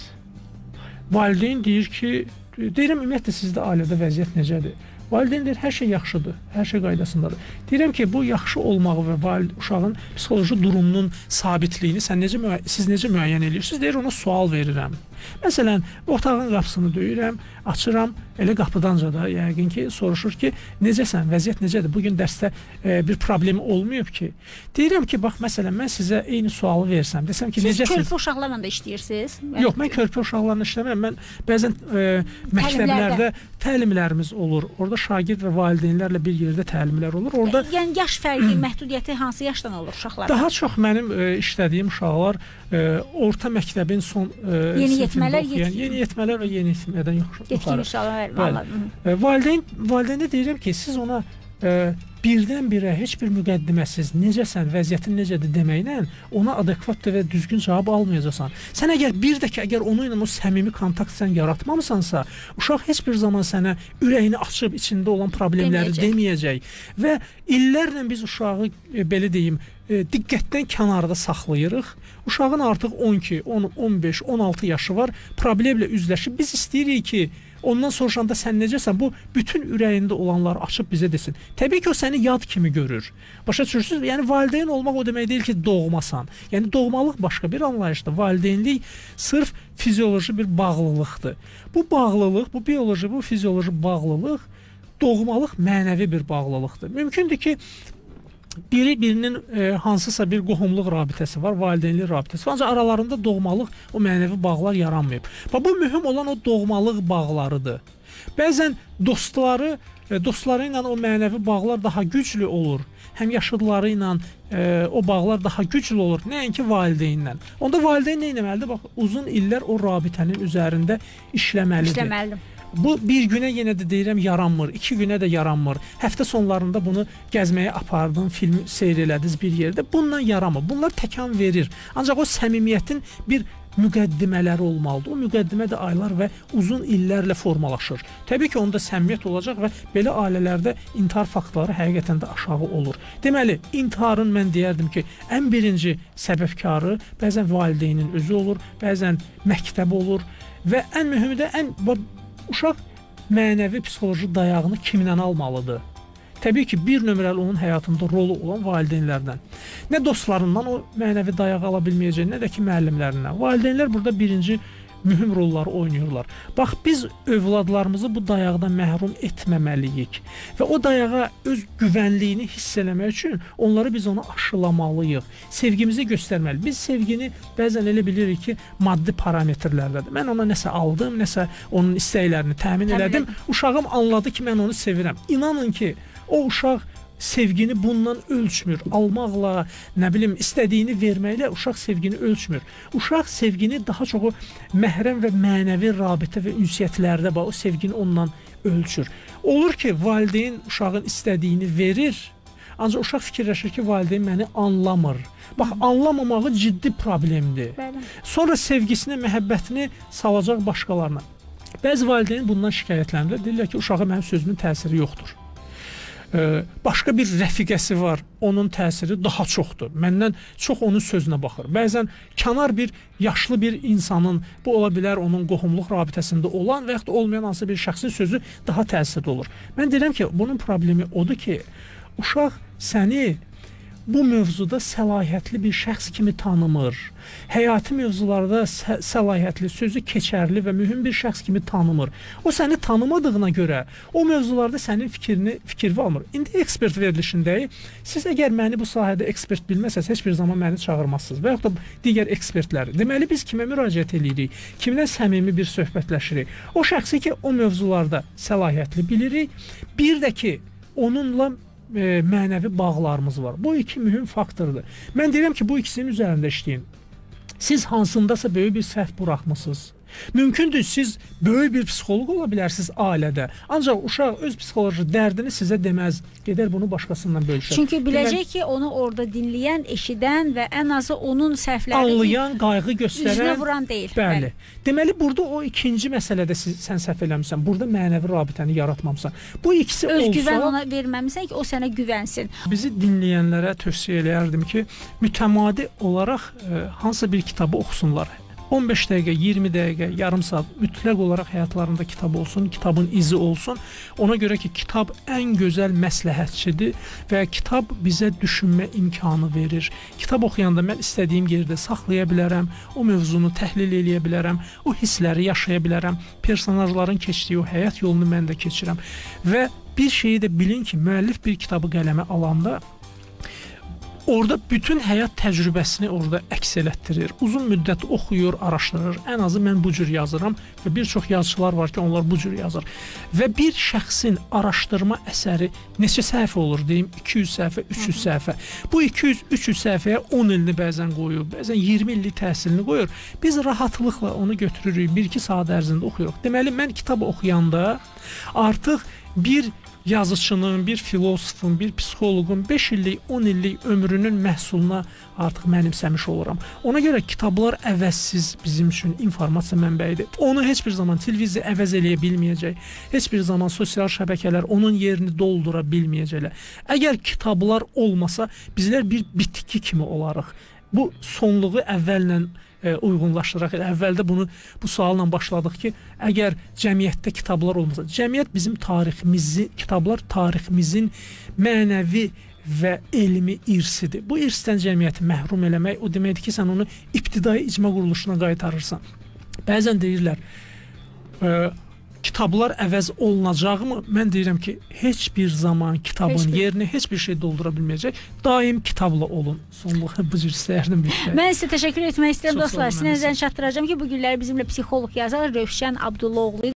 Valideyn deyir ki, deyirəm ümumiyyətlə sizdə ailədə vəziyyət necədir? Valideyn deyir, hər şey yaxşıdır, hər şey qaydasındadır. Deyirəm ki, bu yaxşı olmağı və uşağın psixoloji durumunun sabitliyini sən necə siz necə müəyyən edirsiniz? Deyir, ona sual verirəm. Məsələn, otağın qapısını döyürəm, açıram, elə qapıdanca da yəqin ki, soruşur ki, necəsən, vəziyyət necədir? Bugün dərsdə e, bir problem olmayıb ki. Deyirəm ki, bax, məsələn, mən sizə eyni sualı versəm, desəm ki, siz necəsiniz? Siz körpə uşaqlarla da işləyirsiniz? Yox, mən körpə uşaqlarla işləmirəm. Mən bəzən e, məktəblərdə təlimlərimiz olur. Orada şagird və valideynlərlə bir yerdə təlimlər olur. Orada yəni yaş fərqi, məhdudiyyəti hansı yaşdan olur uşaqlarda? Daha çox mənim e, işlədiyim uşaqlar e, orta məktəbin son e, yeni yetmələr, oxuyan, yeni yetmələr və yeni yetmədən yuxarı. Yetkin uşaqlar var. E, valideyn valideynə deyirəm ki, siz ona e, birdən-birə heç bir müqəddiməsiz, necəsən, vəziyyətin necədir deməklə ona adekvat və düzgün cavab almayacaqsan. Sən əgər bir də ki, əgər onu ilə o səmimi kontakt sən yaratmamısansa, uşaq heç bir zaman sənə ürəyini açıb içində olan problemləri deməyəcək. deməyəcək. Və illərlə biz uşağı, e, belə deyim, e, diqqətdən kənarda saxlayırıq. Uşağın artıq on iki, on, on beş, on altı yaşı var, problemlə üzləşib. Biz istəyirik ki, ondan soruşanda sən necəsən, bu bütün ürəyində olanları açıb bizə desin. Təbii ki, o səni yad kimi görür. Başa düşürsünüz? Yəni valideyn olmaq o demək deyil ki, doğmasan. Yəni doğmalıq başqa bir anlayışdır. Valideynlik sırf fizioloji bir bağlılıqdır. Bu bağlılıq, bu bioloji, bu fizioloji bağlılıq doğmalıq mənəvi bir bağlılıqdır. Mümkündür ki, biri birinin e, hansısa bir qohumluq rabitəsi var, valideynlik rabitəsi var. Ancaq aralarında doğmalıq, o mənəvi bağlar yaranmayıb. Və bu mühüm olan o doğmalıq bağlarıdır. Bəzən dostları, e, dostları ilə o mənəvi bağlar daha güclü olur. Həm yaşıdları ilə e, o bağlar daha güclü olur, nəinki valideynlə. Onda valideyn nə etməlidir? Bax, uzun illər o rabitənin üzərində işləməlidir. İşləməlidir. Bu bir günə yenə də deyirəm yaranmır, iki günə də yaranmır. Həftə sonlarında bunu gəzməyə apardın, film seyr elədiniz bir yerdə. Bununla yaramır. Bunlar təkan verir. Ancaq o səmimiyyətin bir müqəddimələri olmalıdır. O müqəddimə də aylar və uzun illərlə formalaşır. Təbii ki, onda səmimiyyət olacaq və belə ailələrdə intihar faktları həqiqətən də aşağı olur. Deməli, intiharın mən deyərdim ki, ən birinci səbəbkarı bəzən valideynin özü olur, bəzən məktəb olur və ən mühümü də ən uşaq mənəvi psixoloji dayağını kimdən almalıdır? Təbii ki, bir nömrəli onun həyatında rolu olan valideynlərdən. Nə dostlarından o mənəvi dayağı ala bilməyəcək, nə də ki, müəllimlərindən. Valideynlər burada birinci mühüm rolları oynayırlar. Bax, biz övladlarımızı bu dayaqdan məhrum etməməliyik və o dayağa öz güvənliyini hiss eləmək üçün onları biz ona aşılamalıyıq. Sevgimizi göstərməliyik. Biz sevgini bəzən elə bilirik ki, maddi parametrlərdədir. Mən ona nəsə aldım, nəsə onun istəklərini təmin elədim. Uşağım anladı ki, mən onu sevirəm. İnanın ki, o uşaq sevgini bundan ölçmür. Almaqla, nə bilim, istədiyini verməklə uşaq sevgini ölçmür. Uşaq sevgini daha çox o məhrəm və mənəvi rabitə və ünsiyyətlərdə bax, o sevgini ondan ölçür. Olur ki, valideyn uşağın istədiyini verir, ancaq uşaq fikirləşir ki, valideyn məni anlamır. Bax, anlamamağı ciddi problemdir. Bəli. Sonra sevgisini, məhəbbətini salacaq başqalarına. Bəzi valideyn bundan şikayətlənir. Deyirlər ki, uşağa mənim sözümün təsiri yoxdur. Başqa bir rəfiqəsi var, onun təsiri daha çoxdur. Məndən çox onun sözünə baxır. Bəzən kənar bir, yaşlı bir insanın, bu ola bilər onun qohumluq rabitəsində olan və yaxud da olmayan hansı bir şəxsin sözü daha təsirli olur. Mən deyirəm ki, bunun problemi odur ki, uşaq səni bu mövzuda səlahiyyətli bir şəxs kimi tanımır. Həyati mövzularda sə səlahiyyətli, sözü keçərli və mühüm bir şəxs kimi tanımır. O səni tanımadığına görə o mövzularda sənin fikrini fikir almır. İndi ekspert verilişindəyik. Siz əgər məni bu sahədə ekspert bilməsəz, heç bir zaman məni çağırmazsınız və yaxud da digər ekspertləri. Deməli, biz kimə müraciət edirik? Kimdən səmimi bir söhbətləşirik? O şəxsi ki, o mövzularda səlahiyyətli bilirik. Bir də ki, onunla E, mənəvi bağlarımız var. Bu iki mühüm faktordur. Mən deyirəm ki, bu ikisinin üzərində işləyin. Siz hansındasa böyük bir səhv buraxmısınız. Mümkündür, siz böyük bir psixoloq ola bilərsiniz ailədə. Ancaq uşaq öz psixoloji dərdini sizə deməz. Gedər bunu başqasından bölüşər. Çünki biləcək ki, onu orada dinləyən, eşidən və ən azı onun səhvlərini anlayan, qayğı göstərən, üzünə vuran deyil. Bəli. Deməli, burada o ikinci məsələdə siz, sən səhv eləmirsən. Burada mənəvi rabitəni yaratmamısan. Bu ikisi öz olsa... Öz güvən ona verməmisən ki, o sənə güvənsin. Bizi dinləyənlərə tövsiyə eləyərdim ki, mütəmadi olaraq e, hansısa bir kitabı oxusunlar. on beş dəqiqə, iyirmi dəqiqə, yarım saat mütləq olaraq həyatlarında kitab olsun, kitabın izi olsun. Ona görə ki, kitab ən gözəl məsləhətçidir və kitab bizə düşünmə imkanı verir. Kitab oxuyanda mən istədiyim yerdə saxlaya bilərəm, o mövzunu təhlil eləyə bilərəm, o hissləri yaşaya bilərəm, personajların keçdiyi o həyat yolunu mən də keçirəm. Və bir şeyi də bilin ki, müəllif bir kitabı qələmə alanda orada bütün həyat təcrübəsini orada əks elətdirir. Uzun müddət oxuyur, araşdırır. Ən azı mən bu cür yazıram və bir çox yazıçılar var ki, onlar bu cür yazır. Və bir şəxsin araşdırma əsəri neçə səhifə olur deyim? iki yüz səhifə, üç yüz səhifə. Bu iki yüz üç yüz səhifəyə on ilini bəzən qoyur, bəzən iyirmi illik təhsilini qoyur. Biz rahatlıqla onu götürürük, bir iki saat ərzində oxuyuruq. Deməli, mən kitab oxuyanda artıq bir yazıçının, bir filosofun, bir psixoloqun beş illik, on illik ömrünün məhsuluna artıq mənimsəmiş oluram. Ona görə kitablar əvəzsiz bizim üçün informasiya mənbəyidir. Onu heç bir zaman televiziya əvəz eləyə bilməyəcək. Heç bir zaman sosial şəbəkələr onun yerini doldura bilməyəcəklər. Əgər kitablar olmasa, bizlər bir bitki kimi olarıq. Bu sonluğu əvvəllə e, uyğunlaşdıraq. Əvvəldə bunu bu sualla başladıq ki, əgər cəmiyyətdə kitablar olmasa, cəmiyyət bizim tariximizi, kitablar tariximizin mənəvi və elmi irsidir. Bu irsdən cəmiyyəti məhrum eləmək o deməkdir ki, sən onu ibtidai icma quruluşuna qaytarırsan. Bəzən deyirlər, e, kitablar əvəz olunacaqmı? Mən deyirəm ki, heç bir zaman kitabın heç bir... yerini heç bir şey doldura bilməyəcək. Daim kitabla olun. Sonluq bu cür istəyərdim bitmək. Mən sizə təşəkkür etmək istəyirəm dostlar. Sizə nəzərini çatdıracağam ki, bu günləri bizimlə psixoloq yazar Rövşən Abdullaoğlu